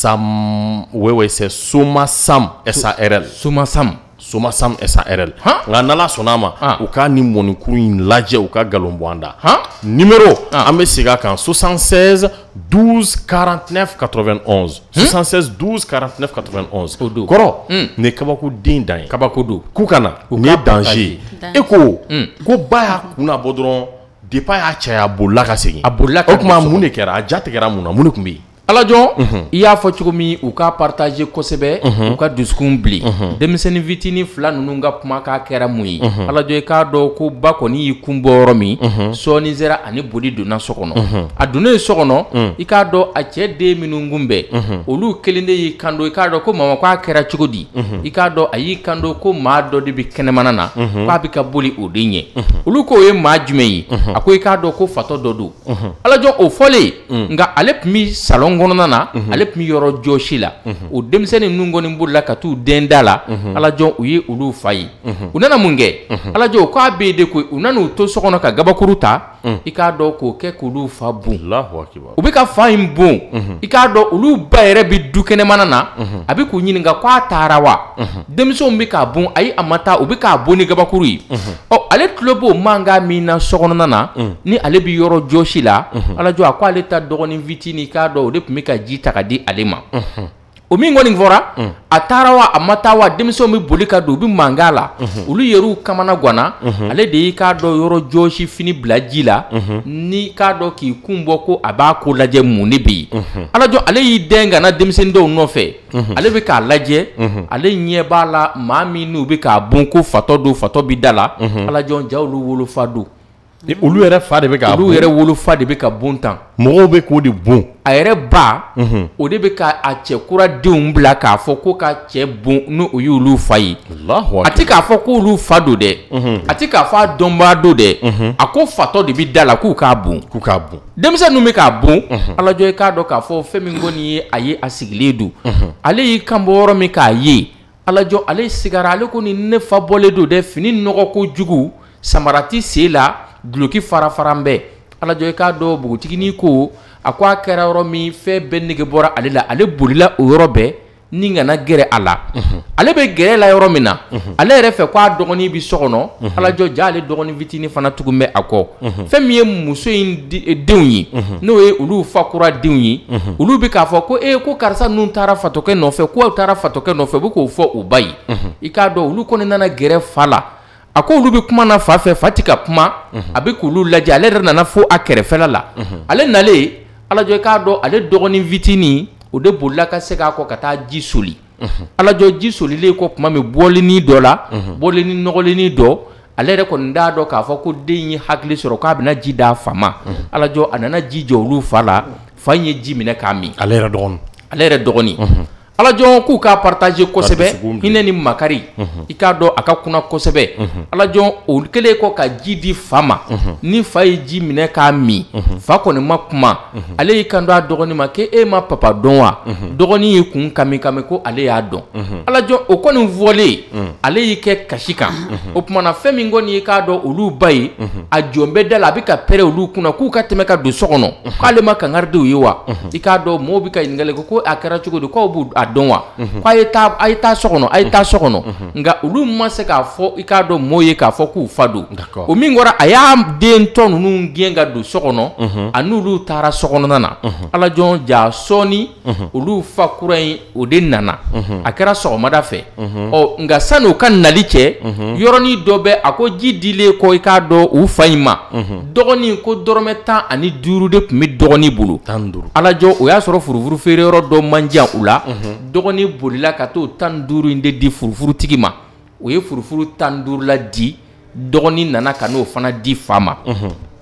sam ouais ouais c'est Somasam S A R L Somasam Somasam S A R L nka n'ala sɔnn'a ma u ka ni mɔnikuru in lajɛ u ka nkalon bɔ an da numéro an bɛ segin a kan soixante-seize douze quarante-neuf quatre-vingt-onze soixante-seize douze quarante-neuf quatre-vingt-onze kɔrɔ nin ye kabako den dan ye kabako don k'u kana nin ye danger ye e ko ko ba y'a kunna bɔ dɔrɔn depuis a y'a caya a bolila ka segin a bolila ka o tuma mun de kɛra a ja tigɛra mun na mun de tun bɛ yen ala jɔn i y'a fɔ cogo min u ka partager kosɛbɛ u ka dusukun bili denmisɛnnin fitinin fila ninnu ka kuma k'a kɛra mun ye ala jɔn i k'a dɔn ko ba kɔni y'i kun bɔ yɔrɔ min sɔɔni sera ani boli donna so kɔnɔ a donnen so kɔnɔ i k'a dɔn a cɛ den minnu kunbɛn olu kelen de y'i kan don i k'a dɔn ko mama k'a kɛra cogo di i k'a dɔn a y'i kan don ko maa dɔ de bɛ kɛnɛmana na k'a bɛ ka boli o den ɲɛ olu k'o ye maa jumɛn ye a ko i k'a dɔn ko fatɔ dɔ don ala jɔn o fɔlen nka ale tun bɛ salon kɔnɔna na ale tun bɛ yɔrɔ jɔsi la o denmisɛnnin ninnu kɔni bolila ka t'u den da la ala jɔn u ye olu fa ye u nana mun kɛ ala jɔn o k'a bɛ yen de ko u nana u to so kɔnɔ ka gabakuru ta i k'a dɔn k'o kɛ k'olu fa bon u bɛ ka fa in bon i k'a dɔn olu ba yɛrɛ bɛ du kɛnɛmana na a bɛ k'u ɲininka k'a taara wa denmisɛnw bɛ k'a bon ayi a ma taa u bɛ k'a bon ni gabakuru ye ɔ ale tulo b'o mankan min na so kɔnɔna na ni ale bɛ yɔrɔ jɔsi la ala jɔn a ko ale ta dɔgɔnin fitinin k'a dɔn o de tun bɛ ka ji ta ka di ale ma o min kɔni fɔra a taara wa a ma taa wa denmisɛnw bɛ boli ka don u bɛ mankan la olu yɛrɛw kamana ganna ale de y'i k'a dɔn yɔrɔ jɔsi fini bila ji la ni k'a dɔn k'i kun bɔ ko a b'a ko lajɛ mun de bɛ yen ala jɔn ale y'i den ka na denmisɛnnin dɔw nɔfɛ ale bɛ k'a lajɛ ale ɲɛ b'a la maa min n'u bɛ k'a bon ko fatɔ don fatɔ bɛ da la ala jɔn ja olu wolofa don olu yɛrɛ fa de bɛ ka olu yɛrɛ wolofa de bɛ ka bon tan mɔgɔw bɛ k'o de bon a yɛrɛ ba o de bɛ ka a cɛ kura denw bila k'a fɔ ko ka cɛ bon n'o o y'olu fa ye a tɛ k'a fɔ k'olu fa don dɛ a tɛ k'a fɔ a dɔnbaa don dɛ a ko fatɔ de bɛ da la k'u k'a bon k'u k'a bon denmisɛn ninnu bɛ k'a bon ala jɔn i k'a dɔn k'a fɔ fɛn min kɔni ye a ye a sigilen don ale y'i kan bɔ yɔrɔ min k'a ye ala jɔn ale sigara ale ko ni ne fa bɔlen don dɛ fini nɔgɔ ko jugu samara tɛ sen la duloki fara fara bɛɛ ala jɔn i k'a dɔn bogotiginin ko a ko a kɛra yɔrɔ min fɛn bɛɛ nege bɔra ale la ale bolila o yɔrɔ bɛɛ ni kana gɛrɛ a la ale bɛ gɛrɛ la yɔrɔ min na ale yɛrɛ fɛ k'a dɔgɔnin bɛ so kɔnɔ ala jɔn ja ale dɔgɔnin fitinin fana tugun bɛ a kɔ fɛn min ye muso in denw ye n'o ye olu fa kura denw ye olu bɛ k'a fɔ ko ee ko karisa ninnu taara fatɔkɛ nɔfɛ ko taara fatɔkɛ nɔfɛ u bɛ k'o fɔ u ba ye i k'a dɔn olu kɔni nana gɛrɛ fa la a ko olu bɛ kuma na fa fɛ fa tɛ ka kuma a bɛ k'olu lajɛ ale yɛrɛ nana fo a kɛrɛfɛla la ale nalen ala jɔn i k'a dɔn ale dɔgɔnin fitinin o de bolila ka se k'a kɔ ka taa ji soli ala jɔn ji solilen kɔ tuma min bɔlinin dɔ la bɔlinin nɔgɔlennin dɔ ale yɛrɛ kɔni t'a dɔn k'a fɔ ko den ye hakili sɔrɔ k'a bɛna ji d'a fa ma ala jɔn a nana ji jɔ olu fa la fa in ye ji minɛ k'a min ale yɛrɛ dɔgɔnin ale yɛrɛ dɔgɔnin ala jɔn k'u k'a partager kosɛbɛ hinɛ ni makari i k'a dɔn a ka kunna kosɛbɛ ala jɔn o kɛlen kɔ ka ji di fa ma ni fa ye ji minɛ k'a min fa kɔni ma kuma ale y'i kan don a dɔgɔnin ma k'e e ma papa dɔn wa dɔgɔnin y'i kun kami kami ko ale y'a dɔn ala jɔn o kɔni fɔlen ale y'i kɛ kasi kan o tumana fɛn min kɔni ye k'a dɔn olu ba ye a jɔn bɛ da la a bɛ ka pɛrɛ olu kunna k'u ka tɛmɛ ka don so kɔnɔ k'ale ma kangaridenw ye wa i k'a dɔn mɔgɔw bɛ ka ɲininkali kɛ ko a kɛra cogo di k'aw b'u a dɔn wa ko a ye taa a ye taa so kɔnɔ a ye taa so kɔnɔ nka olu ma se k'a fɔ i k'a dɔn mɔɔw ye k'a fɔ k'u fa don o min kɔrɔ a y'a den tɔ ninnu gɛn ka don so kɔnɔ a n'olu taara so kɔnɔna na ala jɔn ja sɔɔni olu fa kura in o de nana a kɛra sɔgɔmada fɛ ɔ nka sanni o ka nali cɛ yɔrɔnin dɔ bɛ a ko ji dilen kɔ i k'a dɔn u fa in ma dɔgɔnin ko dɔrɔmɛ tan ani duuru de tun bɛ dɔgɔnin bolo ala jɔn o y'a sɔrɔ furufuru feere yɔrɔ dɔ man jan u la dɔgɔnin bolila ka t'o tan duuru in de di furufurutigi ma o ye furufuru tan duuru la di dɔgɔnin nana ka n'o fana di fa ma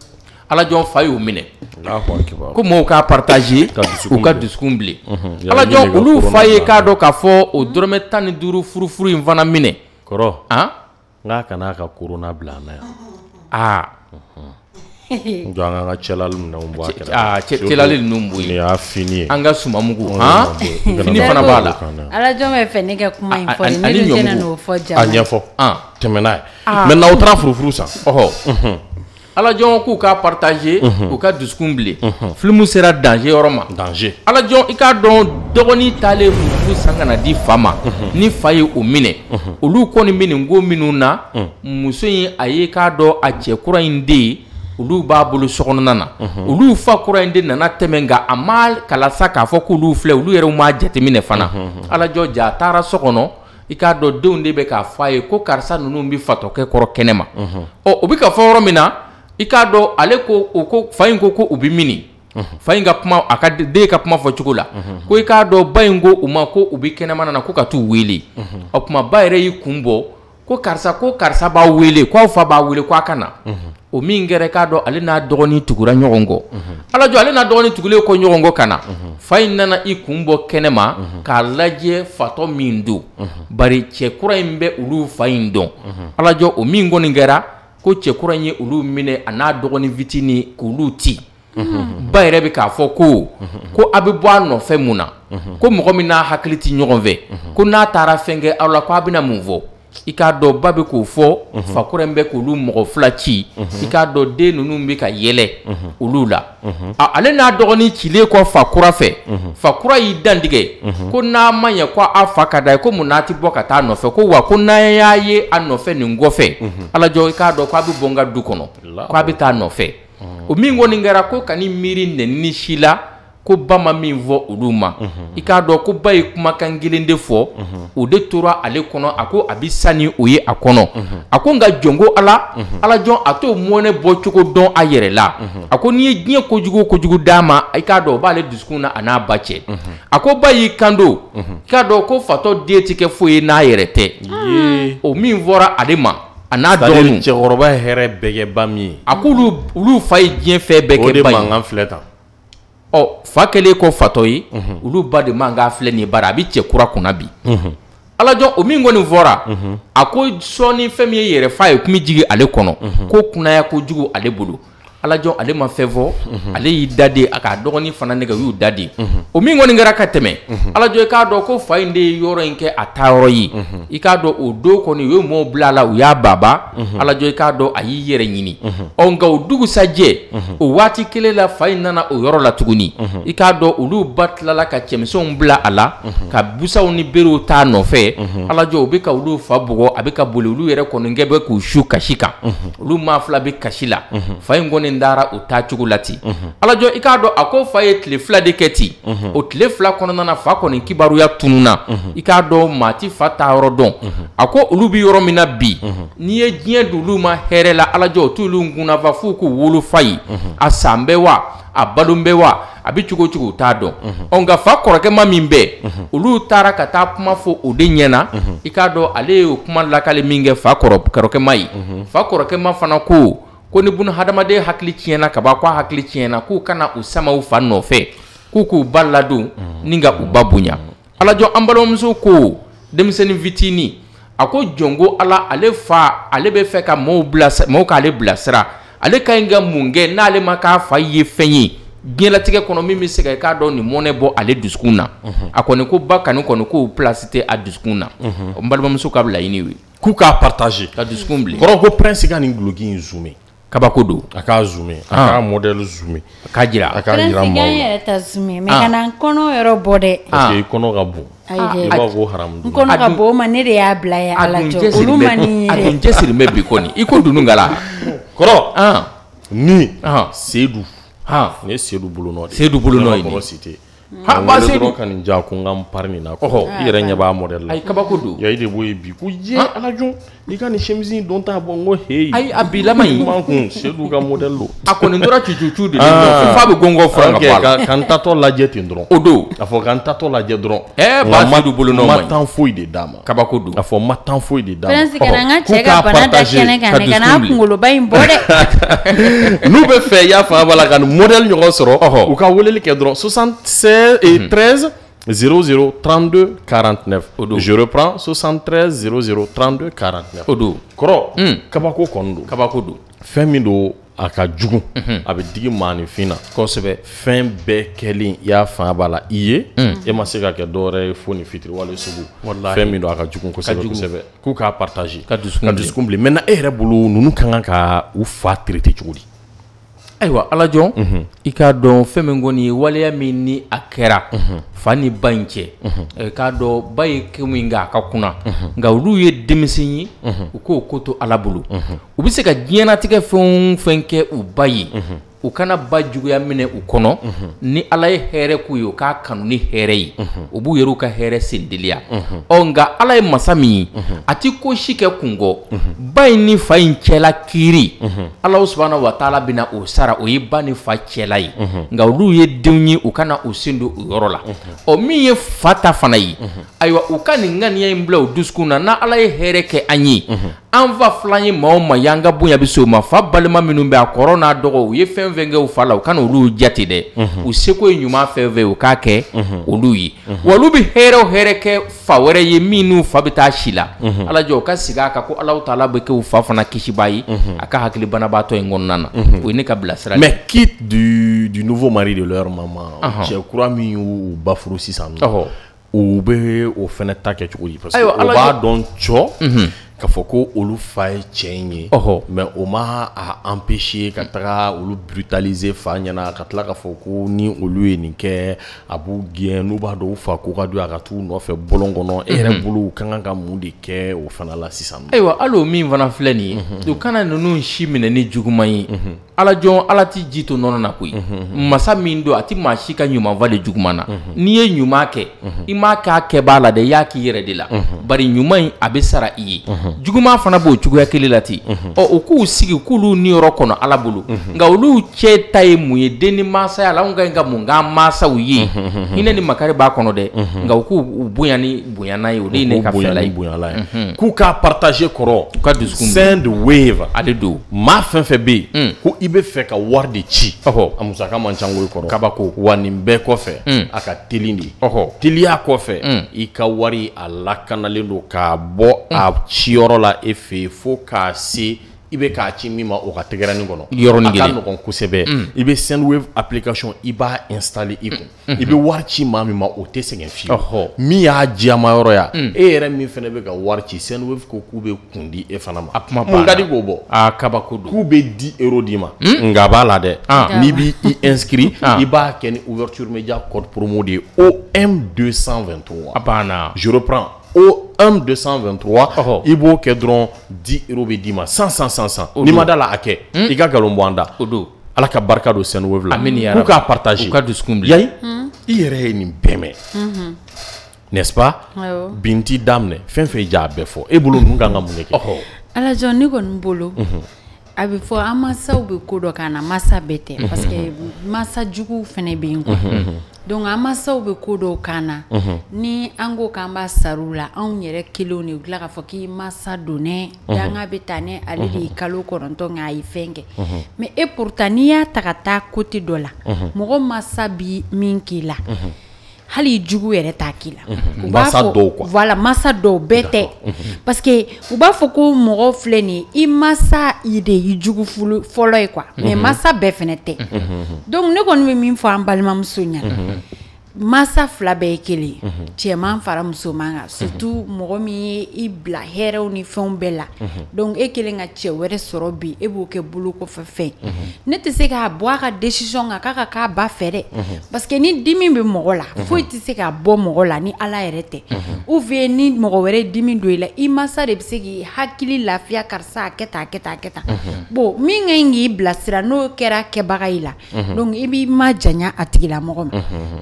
ala jɔn fa y'u minɛ ko mɔgɔw k'a partager u ka dusukun bilen ala jɔn olu fa ye k'a dɔn k'a fɔ o dɔrɔmɛ tan ni duuru furufuru in fana minɛ kɔrɔ n k'a kana ka corona bila an na yan aa jɔ an ka cɛlali minɛnw bɔ a kɛrɛfɛ aa cɛlali ninnu bɔ yen nin y'a fini ye an ka sumamugu han fini fana b'a la ala jɔn bɛ fɛ ne ka kuma in fɔ ne dun tɛna n'o fɔ jama a ɲɛfɔ tɛmɛ n'a ye maintenant o taara furufuru san ɔhɔ ala jɔn k'u ka partager u ka dusukun bilen film sera danger yɔrɔ ma danger ala jɔn i k'a dɔn dɔgɔnin taalen furufuru san ka na di fa ma ni fa ye o minɛ olu kɔni bɛ nin ko minnu na muso in a ye k'a dɔn a cɛ kura in den olu b'a bolo sokɔnɔna na olu fa kura in de nana tɛmɛ nka a ma kalasa k'a fɔ k'olu filɛ olu yɛrɛ m'a jateminɛ fana ala jɔn ja a taara so kɔnɔ i k'a dɔn denw de bɛ k'a fɔ a ye ko karisa ninnu bɛ fatɔkɛ kɔrɔ kɛnɛ ma ɔ o bɛ ka fɔ yɔrɔ min na i k'a dɔn ale ko o ko fa in ko ko u bɛ mini fa in ka kuma a ka den ka kuma fɔ cogo la ko i k'a dɔn ba in ko u ma ko u bɛ kɛnɛmana na ko ka t'u wele o tuma ba yɛrɛ y'i kun bɔ ko karisa ko karisa b'a wele k'aw fa b'a wele k'a ka na o min kɛra k'a dɔn ale n'a dɔgɔnin tugura ɲɔgɔn kɔ ala jɔ ale n'a dɔgɔnin tugulen kɔ ɲɔgɔn kɔ ka na fa in nana i kun bɔ kɛnɛ ma k'a lajɛ fatɔ min don bari cɛ kura in bɛ olu fa in dɔn ala jɔ o min kɔni kɛra ko cɛ kura in ye olu minɛ a n'a dɔgɔnin fitinin k'olu ci ba yɛrɛ bɛ k'a fɔ ko ko a bɛ bɔ a nɔfɛ mun na ko mɔgɔ min n'a hakili tɛ ɲɔgɔn fɛ ko n'a taara fɛn kɛ aw la ko a bɛna mun fɔ i k'a dɔn ba bɛ k'o fɔ fakura in bɛ k'olu mɔgɔ fila ci i k'a dɔn den ninnu bɛ ka yɛlɛ olu la ale n'a dɔgɔnin cilen kɔ fakura fɛ fakura y'i dantigɛ ko n'a ma ɲɛ ko a fa ka da ye ko mun n'a tɛ bɔ ka taa nɔfɛ ko wa ko n'a y'a ye a nɔfɛ nin kɔfɛ ala jɔ i k'a dɔn ko a bɛ bɔ n ka du kɔnɔ ko a bɛ taa nɔfɛ o min kɔni kɛra ko ka ni miiri nɛnini si la ko ba ma min fɔ olu ma i k'a dɔn ko ba ye kumakan kelen de fɔ o de tora ale kɔnɔ a ko a bɛ sa ni o ye a kɔnɔ a ko nka jɔn ko ala ala jɔn a t'o mɔnɛ bɔ cogo dɔn a yɛrɛ la a ko n'i ye diɲɛ kojugu kojugu d'a ma i k'a dɔn o b'ale dusukun na a n'a ba cɛ a ko ba y'i kanto i k'a dɔn ko fatɔ den tɛ kɛ foyi ye n'a yɛrɛ tɛ o min fɔra ale ma a n'a dɔgɔninw cɛkɔrɔba hɛrɛ bɛɛ kɛ ba min ye a k'olu olu fa ye diɲɛ fɛn bɛɛ kɛ ba ye o de mankan filɛ tan ɔ fa kɛlen kɔ fatɔ ye olu ba de man k'a filɛ nin ye bari a bɛ cɛ kura kunna bi ala jɔn o min kɔni fɔra a ko sɔɔni fɛn min ye yɛrɛ fa ye kun bɛ jigin ale kɔnɔ ko kunnaya kojugu ale bolo ala jɔn ale ma fɛn fɔ ale y'i da de a ka dɔgɔnin fana nɛgɛ u y'u da de o min kɔni kɛra ka tɛmɛ ala jɔn i k'a dɔn ko fa in de ye yɔrɔ in kɛ a taa yɔrɔ ye i k'a dɔn o don kɔni u ye mɔɔw bila a la u y'a baba ala jɔn i k'a dɔn a y'i yɛrɛ ɲini ɔ nka o dugusajɛ o waati kelen la fa in nana o yɔrɔ la tuguni i k'a dɔn olu ba tilala ka cɛmisɛnw bila a la ka busaw ni berew t'a nɔfɛ ala jɔn o bɛ ka olu fa bugɔ a bɛ ka boli olu yɛrɛ kɔni kɛ bɛ k'u su kasi kan olu maa fila bɛ kasi la fa in kɔni dara o taa cogo la ten ala jɔn i k'a dɔn a ko fa ye tile fila de kɛ ten o tile fila kɔnɔna na fa kɔni kibaruya tununa i k'a dɔn maa ti fa taa yɔrɔ dɔn a ko olu bɛ yɔrɔ min na bi n'i ye diɲɛ don olu ma hɛrɛ la ala jɔn o t'olu kunnafa f'u k'u wolo fa ye a san bɛɛ wa a balo bɛɛ wa a bɛ cogo cogo u t'a dɔn ɔ nka fa kɔrɔkɛ ma min bɛɛ olu taara ka taa kuma fɔ o de ɲɛna i k'a dɔn ale ye o kuma lakale min kɛ fa kɔrɔkɛ ma ye fa kɔrɔkɛ ma fana ko ko ni buna hadamaden hakili tiɲɛna ka ban ko a hakili tiɲɛna k'u kana u sama u fa nɔfɛ k'u k'u ba ladon ni ka u ba bonya ala jɔn an balimamuso ko denmisɛnnin fitinin a ko jɔn ko ala ale fa ale bɛ fɛ ka mɔɔw bila mɔɔw k'ale bilasira ale ka ɲi ka mun kɛ n'ale ma k'a fa ye fɛn ye diɲɛlatigɛ kɔnɔ min bɛ se ka k'a dɔn nin mɔnɛ bɔ ale dusukun na a kɔni ko ba kanu kɔni k'o place tɛ a dusukun na n balimamuso ka laɲini ye k'u k'a partager ka dusukun bilen kɔrɔ ko prince ka nin guloki in zoomer kabako don a k'a zoomer a k'a modèle zoomer k'a jira a k'a jira maaw la yɛrɛ ta zoomer mais kana n kɔnɔ yɔrɔ bɔ dɛ parce que i kɔnɔ ka bon i b'a ko haramu n kɔnɔ ka bon o ma ne de y'a bila ye ala jɔ olu ma nin ye a dun cɛsiri bɛ bi kɔni i ko dunun kala kɔrɔ ni Seydou ni Seydou bolo nɔ de Seydou bolo nɔ ye ha ba se do kan ja ko ngam parni na ko ire nya ba model ay kabako do ya ide boy bi ku je ala jon ni kan chemise don ta bongo hey ay abila mai man kun se du ga model lo akoni ndora chuchu de fa be gongo franga pala kan tato la jet ndron odo afo kan tato la jet ndron eh ba se du bolo no mai matan foi de dama kabako do afo matan foi de dama Prince kana chega bana da kene kana kana ngolo ba imbode nous be fe ya fa bala kan model nyogo soro u ka woleli ke ndron soixante-seize et treize zéro zéro trente-deux quarante-neuf. Odo. Je reprends soixante-treize zéro zéro trente-deux quarante-neuf. Odo. Koro. Mm. Kabako kondo. Kabako do. Femi do aka jugu. Mm -hmm. Abe digi mani fina. Kosebe. Fem be kelin ya fa bala iye. Mm. E ma se ka ke dore foni fitri wala sugu. Wallahi. Femi do aka jugu kosebe kosebe. Ku ka partager. Ka duskumble. Ka duskumble. Maintenant e re bulu nunu kanga ka u fa traiter chugudi. Aywa ala jon mm -hmm. i ka dɔn fɛn min kɔni waleya min ni a kɛra mm -hmm. fa ni ba in cɛ mm -hmm. k'a dɔn ba ye kɛ min k'a ka kunna mm -hmm. nka olu ye denmisɛn ye mm -hmm. u k'o ko to ala bolo mm -hmm. u bɛ se ka diɲɛnatigɛ fɛn fɛn kɛ u ba ye mm -hmm. u kana ba juguya minɛ u kɔnɔ mm -hmm. ni ala ye hɛrɛ k'u ye u k'a kanu ni hɛrɛ ye mm -hmm. u b'u yɛrɛ u ka hɛrɛ sendeliya mm -hmm. ɔ nka ala ye masa min ye mm -hmm. a ti ko si kɛ kungɔ mm -hmm. ba in ni fa in cɛla kiiri mm -hmm. ala subhanahu wa taala bɛna o sara o ye ba ni fa cɛla ye mm -hmm. nka olu ye denw ye u kana u sen don o yɔrɔ la mm -hmm. ɔ min ye fa ta fana ye mm -hmm. ayiwa u ka nin ŋaniya in bila u dusukun na na ala ye hɛrɛ kɛ an ye mm -hmm. an fa filan ye maa o maa y'an ka bonya bɛ se o ma fa balima minnu bɛ a kɔrɔ n'a dɔgɔ u ye fɛn fɛn kɛ u fa la u kana olu jate dɛ u seko ye ɲuman fɛn fɛn u k'a kɛ olu ye wa olu bɛ hɛrɛ o hɛrɛ kɛ fa wɛrɛ ye min n'u fa bɛ taa si la ala jɔ u ka sigi a kan ko ala taala bɛ kɛ u fa fana kisibaa ye a ka hakili banabaatɔ in kɔnɔna na o ye ne ka bilasira mais quitte du du nouveau mari de leur maman cɛ kura min y'u ba furu sisan nɔ u bɛ o fɛnɛ ta kɛ cogo di parce que o b'a dɔn cɔ k'a fɔ ko olu fa ye cɛ in ye mais o ma a empêcher ka taga olu brutaliser fa ɲɛna ka tila k'a fɔ ko ni olu ye nin kɛ a b'u gɛn n'u b'a dɔn u fa ko ka don a ka t'u nɔfɛ bɔlɔn kɔnɔ e yɛrɛ bolo u ka kan ka mun de kɛ o fana la sisan. ayiwa hali o min fana filɛ nin ye u kana ninnu si minɛ ni juguman ye ala jɔn ala ti ji to nɔnɔ na koyi masa min don a ti maa si ka ɲumanfa de juguman na n'i ye ɲuman kɛ i m'a k'a kɛbaa la dɛ i y'a k'i yɛrɛ de la bari ɲuman in a bɛ sara i ye juguman fana b'o cogoya kelen la ten ɔ u k'u sigi k'olu niyɔrɔ kɔnɔ ala bolo nka olu cɛ ta ye mun ye den ni mansaya la anw ka ɲi ka mun k'an mansaw ye hinɛ ni makari b'a kɔnɔ dɛ nka u k'u bonya ni bonyana ye o de ye ne ka fɛla ye k'u k'a partager kɔrɔ u ka dusukun send wave ale don maa fɛn fɛn bɛ yen ko i bɛ fɛ ka wari de ci a musaka man ca o kɔrɔ kabako wa nin bɛɛ kɔfɛ a ka teli de teliya kɔfɛ i ka wari a lakanalen don k'a bɔ a ciyɔrɔ la e fɛ fo k'a se i bɛ k'a ci min ma o ka tɛgɛrɛnin kɔnɔ yɔrɔnin kelen a ka nɔgɔn kosɛbɛ i bɛ Sendwave application i b'a installer i kun i bɛ wari ci maa min ma o tɛ sɛgɛn fiyewu min y'a jiyama yɔrɔ ya e yɛrɛ min fana bɛ ka wari ci Sendwave ko k'u bɛ kun di e fana ma a kuma mun ka di k'o bɔ a kabako don k'u bɛ dix euros d'i ma nka a b'a la dɛ n'i b'i inscrit i b'a kɛ ni ouverture média code promo de ye O M deux cent vingt-trois a banna je reprends O M deux cent vingt-trois i b'o kɛ dɔrɔn dix euros bɛ d'i ma cent cent cent cent n'i ma da la a kɛ i ka nkalon bɔ an da o don ala ka barika don Sendwave la amina k'u k'a partager u ka dusukun bila yayi i yɛrɛ ye nin bɛɛ mɛn n'est-ce pas bin t'i daminɛ fɛn fɛn ja a bɛɛ fɔ e bolo ninnu kan ka mun de kɛ ala jɔn ne kɔni bolo a bɛ fɔ an mansaw bɛ ko dɔ k'an na masa bɛɛ tɛ parce que masa juguw fana bɛ yen quoi donc an mansaw bɛ ko dɔw k'an na ni an ko k'an b'a sar'u la anw yɛrɛ kelenw de tila k'a fɔ k'i masa don ne danga bɛ taa ne ale de ye kalo kɔnɔntɔn kɛ a ye fɛn kɛ mais e pourtant n'i y'a ta ka taa côté dɔ la mɔgɔ masa bi min k'i la hali jugu yɛrɛ t'a k'i la u b'a fɔ voilà masa dɔw bɛɛ tɛ parce que u b'a fɔ ko mɔgɔ filɛ nin ye i masa i de y'i jugu fɔlɔ ye quoi mais masa bɛɛ fɛnɛ tɛ donc ne kɔni bɛ min fɔ an balimamuso ɲɛna masa fila bɛɛ ye kelen cɛman fara musoman kan surtout mɔgɔ min ye i bila hɛrɛw ni fɛnw bɛɛ la donc e kelen ka cɛ wɛrɛ sɔrɔ bi e b'o kɛ bolo kɔfɛ fɛn ne tɛ se k'a bɔ a ka décision kan k'a ka k'a ba fɛ dɛ parce que ni dimi bɛ mɔgɔ la foyi tɛ se k'a bɔ mɔgɔ la ni ala yɛrɛ tɛ ou bien ni mɔgɔ wɛrɛ dimi don i la i masa de bɛ se k'i hakili lafiya karisa a kɛ tan a kɛ tan a kɛ tan bon min ka ɲi k'i bilasira n'o kɛra kɛbaga i la donc i b'i ma janya a tigilamɔgɔ ma ne kɔni bɛ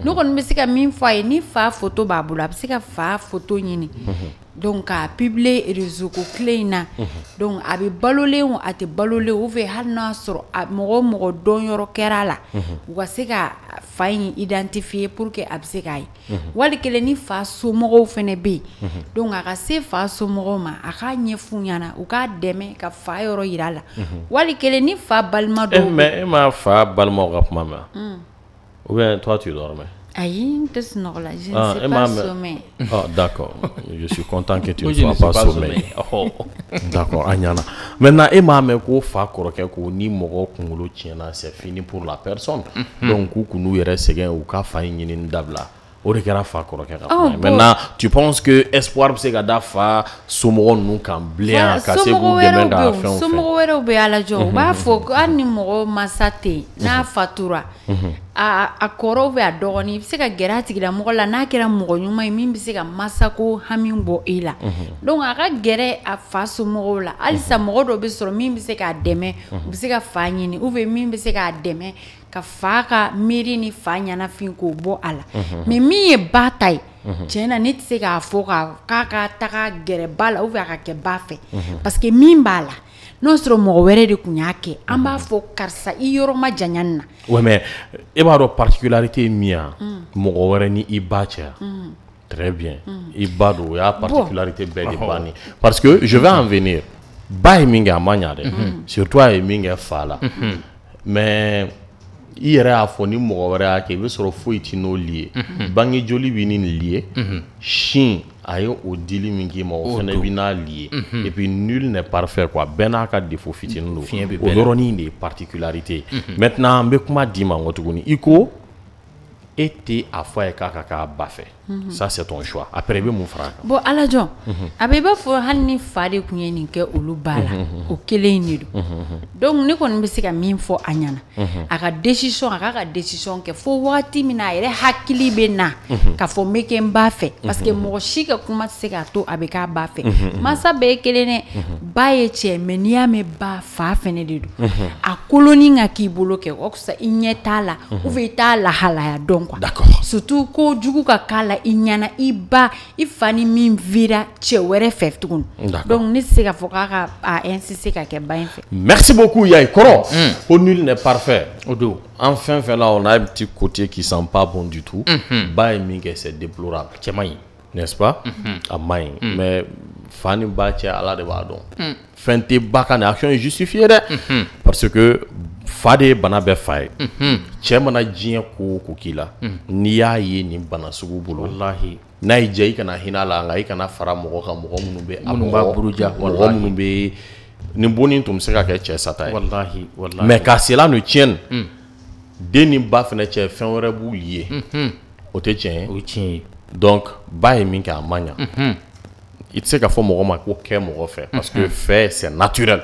se ka min fɔ a ye ni fa photo b'a bolo a bɛ se ka fa photo ɲini donc k'a publier réseau ko tile in na donc a bɛ balolen o a tɛ balolen ou bien hali n'a sɔrɔ a mɔgɔ o mɔgɔ dɔnyɔrɔ kɛra a la u ka se ka fa in identifier pour que a bɛ se k'a ye wali kelen ni fa somɔgɔw fɛnɛ bɛ yen donc a ka se fa somɔgɔw ma a k'a ɲɛf'u ɲɛna u k'a dɛmɛ ka fa yɔrɔ yira a la wali kelen ni fa balima dɔw mais e ma fa balimaw ka kuma mɛn ou bien toi tu dormais? Aïe, je ne sais pas sommeil. Ah, d'accord. Je suis content que tu ne sois pas sommeil. Oh. D'accord, Agnana. Maintenant, et ma mère ko fa koroke ko ni mogo kungolo tiena, c'est fini pour la personne. Donc, ku nous yere segen ou ka fa yini ndabla. O de kɛra fa koroke ka fa. Maintenant, tu penses que espoir se ka da fa somɔgɔ nu kan bilen ka se k'u dɛmɛ ka fɛn o fɛn. Somɔgɔ wɛrɛw bɛ ala jɔ. U b'a fɔ ko hali ni mɔgɔ masa tɛ n'a fatura. a a kɔrɔw bɛ a dɔgɔnin i bɛ se ka gɛrɛ a tigilamɔgɔ la n'a kɛra mɔgɔ ɲuman ye min bɛ se ka masako hami bɔ i la donc a ka gɛrɛ a fa somɔgɔw la halisa mɔgɔ dɔ bɛ sɔrɔ min bɛ se k'a dɛmɛ u bɛ se ka fa ɲini ou bien min bɛ se k'a dɛmɛ ka fa ka miiri ni fa ɲanafin k'o bɔ a la mais min ye ba ta ye tiɲɛ na ne tɛ se k'a fɔ k'a ka taga gɛrɛ ba la ou bien a ka kɛ ba fɛ parce que min b'a la n'o sɔrɔ mɔgɔ wɛrɛ de kun y'a kɛ an b'a fɔ karisa i yɔrɔ ma janya nin na. ouais mais e b'a dɔn particularité ye min ye mɔgɔ wɛrɛ ni i ba cɛ très bien i ba don o y'a particularité bɛɛ de banni parce que je vais en venir ba ye min kɛ a ma ɲa dɛ surtout a ye min kɛ fa la mais i yɛrɛ y'a fɔ ni mɔgɔ wɛrɛ y'a kɛ i bɛ sɔrɔ foyi tɛ n'o lié bange joli bɛ ni nin lié sin a ye o dili min k'i ma o fana bɛ n'a lié et puis nul n'est parfait quoi bɛɛ n'a ka défaut fitinin don o yɔrɔnin de ye particularité maintenant n bɛ kuma d'i ma n ko tuguni i ko e tɛ a fɔ a ye k'a ka k'a ba fɛ ça c'est ton choix après i bɛ mun fara a kan. bon ala jɔn a bɛ i b'a fɔ hali ni fa de tun ye nin kɛ olu ba la o kelen in de don donc ne kɔni bɛ se ka min fɔ a ɲɛna a ka décision a k'a ka décision kɛ fo wagati min na a yɛrɛ hakili bɛ na k'a fɔ n bɛ kɛ n ba fɛ parce que mɔgɔ si ka kuma tɛ se k'a to a bɛ k'a ba fɛ mansa bɛɛ ye kelen dɛ ba ye cɛ mais n'i y'a mɛn ba fa fɛnɛ de don a koloni ka k'i bolo kɛ o kusa i ɲɛ t'a la ou bien i t'a lahalaya dɔn quoi surtout ko jugu ka k'a la i ɲɛna i ba i fa ni min vira cɛ wɛrɛ fɛ tuguni donc ne tɛ se k'a fɔ k'a ka a insister ka kɛ ba in fɛ. merci beaucoup Yaye kɔrɔ ko nul n'est parfait o don en fɛn fɛn la on a un petit côté qui sent pas bon du tout ba ye min kɛ c'est déplorable cɛ man ɲi n'est-ce pas a man ɲi mais fa ni ba cɛ ala de b'a dɔn fɛn tɛ ba ka nin action ye justifié dɛ parce que fa de ye bana bɛɛ fa ye cɛ mana diɲɛ ko o ko k'i la n'i y'a ye nin bana sugu bolo walahi n'a y'i diya i kana hinɛ a la nka i kana fara mɔgɔ kan mɔgɔ minnu bɛ a mɔgɔ buruja mɔgɔ minnu bɛ nin bonni tun bɛ se ka kɛ cɛ sata ye walahi walahi mais k'a sela no tiɲɛ den ni ba fana cɛ fɛn wɛrɛ b'u ye o tɛ tiɲɛ ye o ye tiɲɛ ye donc ba ye min kɛ a ma ɲa i tɛ se ka fɔ mɔgɔ ma ko kɛ mɔgɔ fɛ parce que fɛ c'est naturel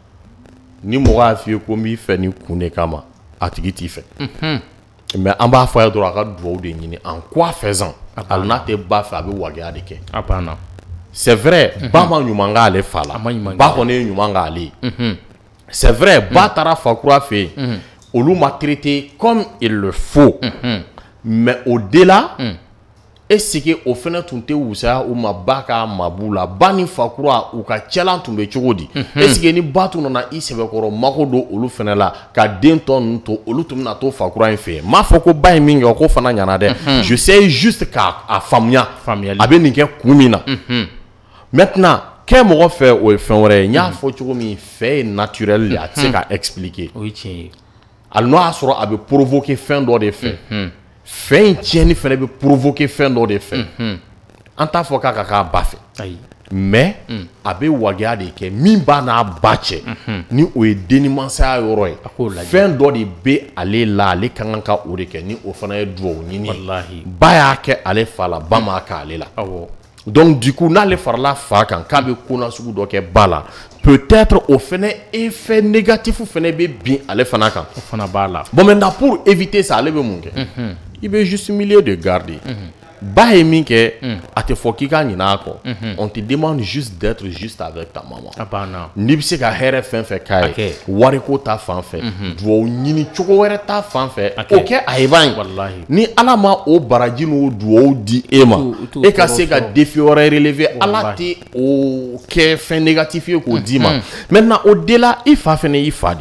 ni mɔgɔ y'a f'i ye ko n b'i fɛ ni kun de kama a tigi t'i fɛ mais an b'a fɔ a ye dɔrɔn a ka dugawu de ɲini en quoi faisant hali n'a tɛ ba fɛ a bɛ wagaya de kɛ a banna c'est vrai ba ma ɲuman k'ale fa la ba kɔni ye ɲuman k'ale ye c'est vrai ba taara fakura fɛ yen olu ma traité comme il le faut mais au-delà est-ce que o fana tun tɛ wusaya u ma ba ka mabu la ba ni fakura u ka cɛla tun bɛ cogo di est-ce que ni ba tun nana i sɛbɛkɔrɔ mako don olu fana la ka den tɔ ninnu to olu tun bɛna to fakura in fɛ m'a fɔ ko ba ye min kɛ o ko fana ɲana dɛ je sais juste k'a a faamuya a bɛ nin kɛ kun min na maintenant kɛ mɔgɔ fɛ o ye fɛn wɛrɛ ye n y'a fɔ cogo min fɛ ye naturel de a tɛ se ka expliquer o ye tiɲɛ ye hali n'o y'a sɔrɔ a bɛ provoquer fɛn dɔ de fɛ fɛn in tiɲɛni fana bɛ provoquer fɛn dɔ de fɛ an t'a fɔ k'a ka k'a ba fɛ mais a bɛ wagaya de kɛ min b'a n'a ba cɛ ni o ye dennimansaya yɔrɔ ye fɛn dɔ de bɛ ale la ale ka kan ka o de kɛ ni o fana ye dugawu ɲini ye ba y'a kɛ ale fa la ba m'a kɛ ale la donc du coup n'ale farala fa kan k'a bɛ ko nasugu dɔ kɛ ba la peut-être o fana effet négatif fana bɛ bin ale fana kan o fana b'a la bon maintenant pour éviter ça ale bɛ mun kɛ il veut juste milieu de garde ba ye min kɛ a tɛ fɔ k'i ka ɲinɛ a kɔ on te demande juste d'être juste avec ta maman a banna n'i bɛ se ka hɛrɛ fɛn fɛn k'a ye wariko ta fan fɛ duwawu ɲini cogo wɛrɛ ta fan fɛ o kɛ a ye ban ye ni ala ma o baraji n'o duwawu di e ma e ka se ka défi wɛrɛ relever ala tɛ o kɛ fɛn négatif ye k'o d'i ma maintenant o de la i fa fɛnɛ y'i fa di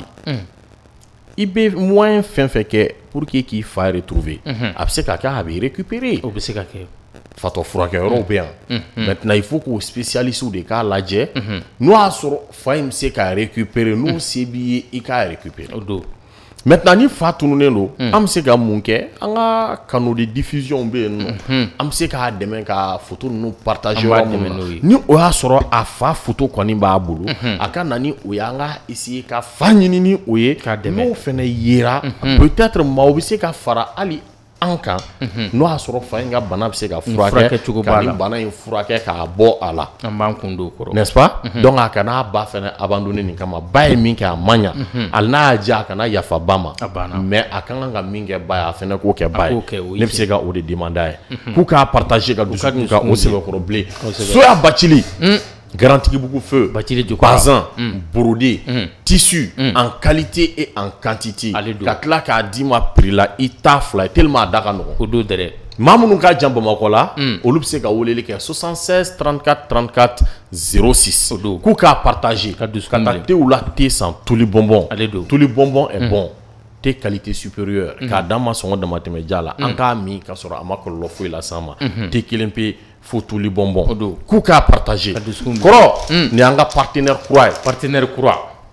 i bɛ moyen fɛn fɛn kɛ pour que k'i fa retrouver a bɛ se ka kɛ a bɛ récupérer o bɛ se ka kɛ fatɔ furakɛyɔrɔw bɛ yan maintenant il faut k'o spécialistes de k'a lajɛ n'o y'a sɔrɔ fa in bɛ se k'a récupérer n'o se b'i ye i k'a récupérer o don maintenant ni fa tununnen don an bɛ se ka mun kɛ an ka canaux de diffusion bɛ yen nɔ an bɛ se k'a dɛmɛ ka photo ninnu partager yɔrɔ minnu na ni o y'a sɔrɔ a fa photo kɔni b'a bolo a ka na ni o ye an ka essayer ka fa ɲini ni o ye n'o fɛnɛ yera peut-être maaw bɛ se ka fara hali an kan n'o y'a sɔrɔ fa in ka bana bɛ se ka furakɛ ka ni bana in furakɛ k'a bɔ a la an b'an kun don o kɔrɔ n'est-ce pas donc a kana ba fɛnɛ abandonner nin kama ba ye min kɛ a man ɲa hali n'a y'a diya a kana yafa ba ma mais a ka kan ka min kɛ ba ye a fɛnɛ k'o kɛ ba ye ne bɛ se ka o de demander a ye k'u k'a partager ka dusukun kan o sɛbɛkɔrɔ bilen soya bacili Grand-Tigibugu feu, bazin, brodé, tissu en qualité et en quantité. Ka tila k'a d'i ma prix la i t'a fila tellement a da ka nɔgɔn. O don dɛrɛ. Maa minnu ka jan Bamakɔ la olu bɛ se ka weleli kɛ soixante-seize trente-quatre trente-quatre zéro six k'u k'a partager ka taa tew la te san tuli bonbon. Tuli bonbon est bon. Te qualité supérieure k'a d'an ma sɔngɔ damatɛmɛ ja la an k'a min ka sɔrɔ a ma kɔlɔlɔ foyi las'an ma te kelen pe fo tuli bonbon k'u k'a partager kɔrɔ nin y'an ka partenaire kura ye partenaire kura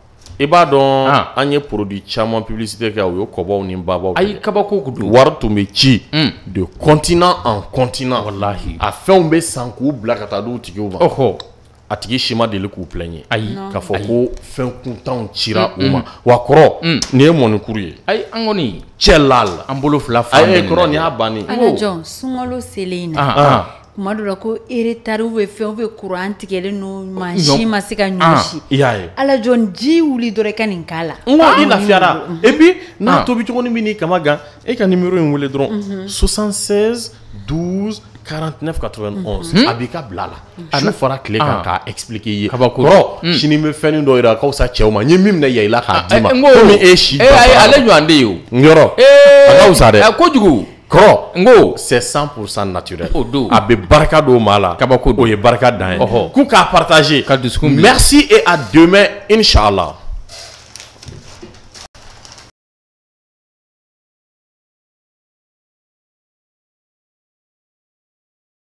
i b'a dɔn an ye produit caman publicité kɛ o ye kɔbaw ni babaw ayi kabako don wari tun bɛ ci de continent en continent wallahi a fɛnw bɛ san k'u bila ka taa d'u tigiw ma ɔhɔ a tigi si ma deli k'u plaignent ayi k'a fɔ ko fɛn kuntanw cira u ma wa kɔrɔ nin ye mɔnikuru ye ayi an kɔni cɛ lal an bolo fila fa ayi kɔrɔ nin y'a bannen ala jɔn sunkalo selen na kuma dɔ la ko retard ou bien fɛn ou bien courant tigɛlen no mansin ma se ka ɲɔsi i y'a ye ala jɔn ji wuli dɔrɔn i ka nin k'a la n ko i lafiyara et puis n'a tobi cogo ni bɛ n'i kama gan e ka numéro in wele dɔrɔn soixante-seize douze quarante-neuf quatre-vingt-onze a b'i ka bila la su fara tile kan k'a expliquer i ye kɔrɔ sini bɛ fɛnnin dɔ yira k'aw sa cɛw ma n ye min minɛ yan i la k'a d'i ma komi e si dafa ale ɲɔgɔn de ye o n yɔrɔ a ka wusa dɛ kojugu kɔrɔ n ko c'est cent pour cent naturel o don a bɛ barika don maa la kabako o ye barika dan ye k'u k'a partager ka dusukun merci et à demain inchallah.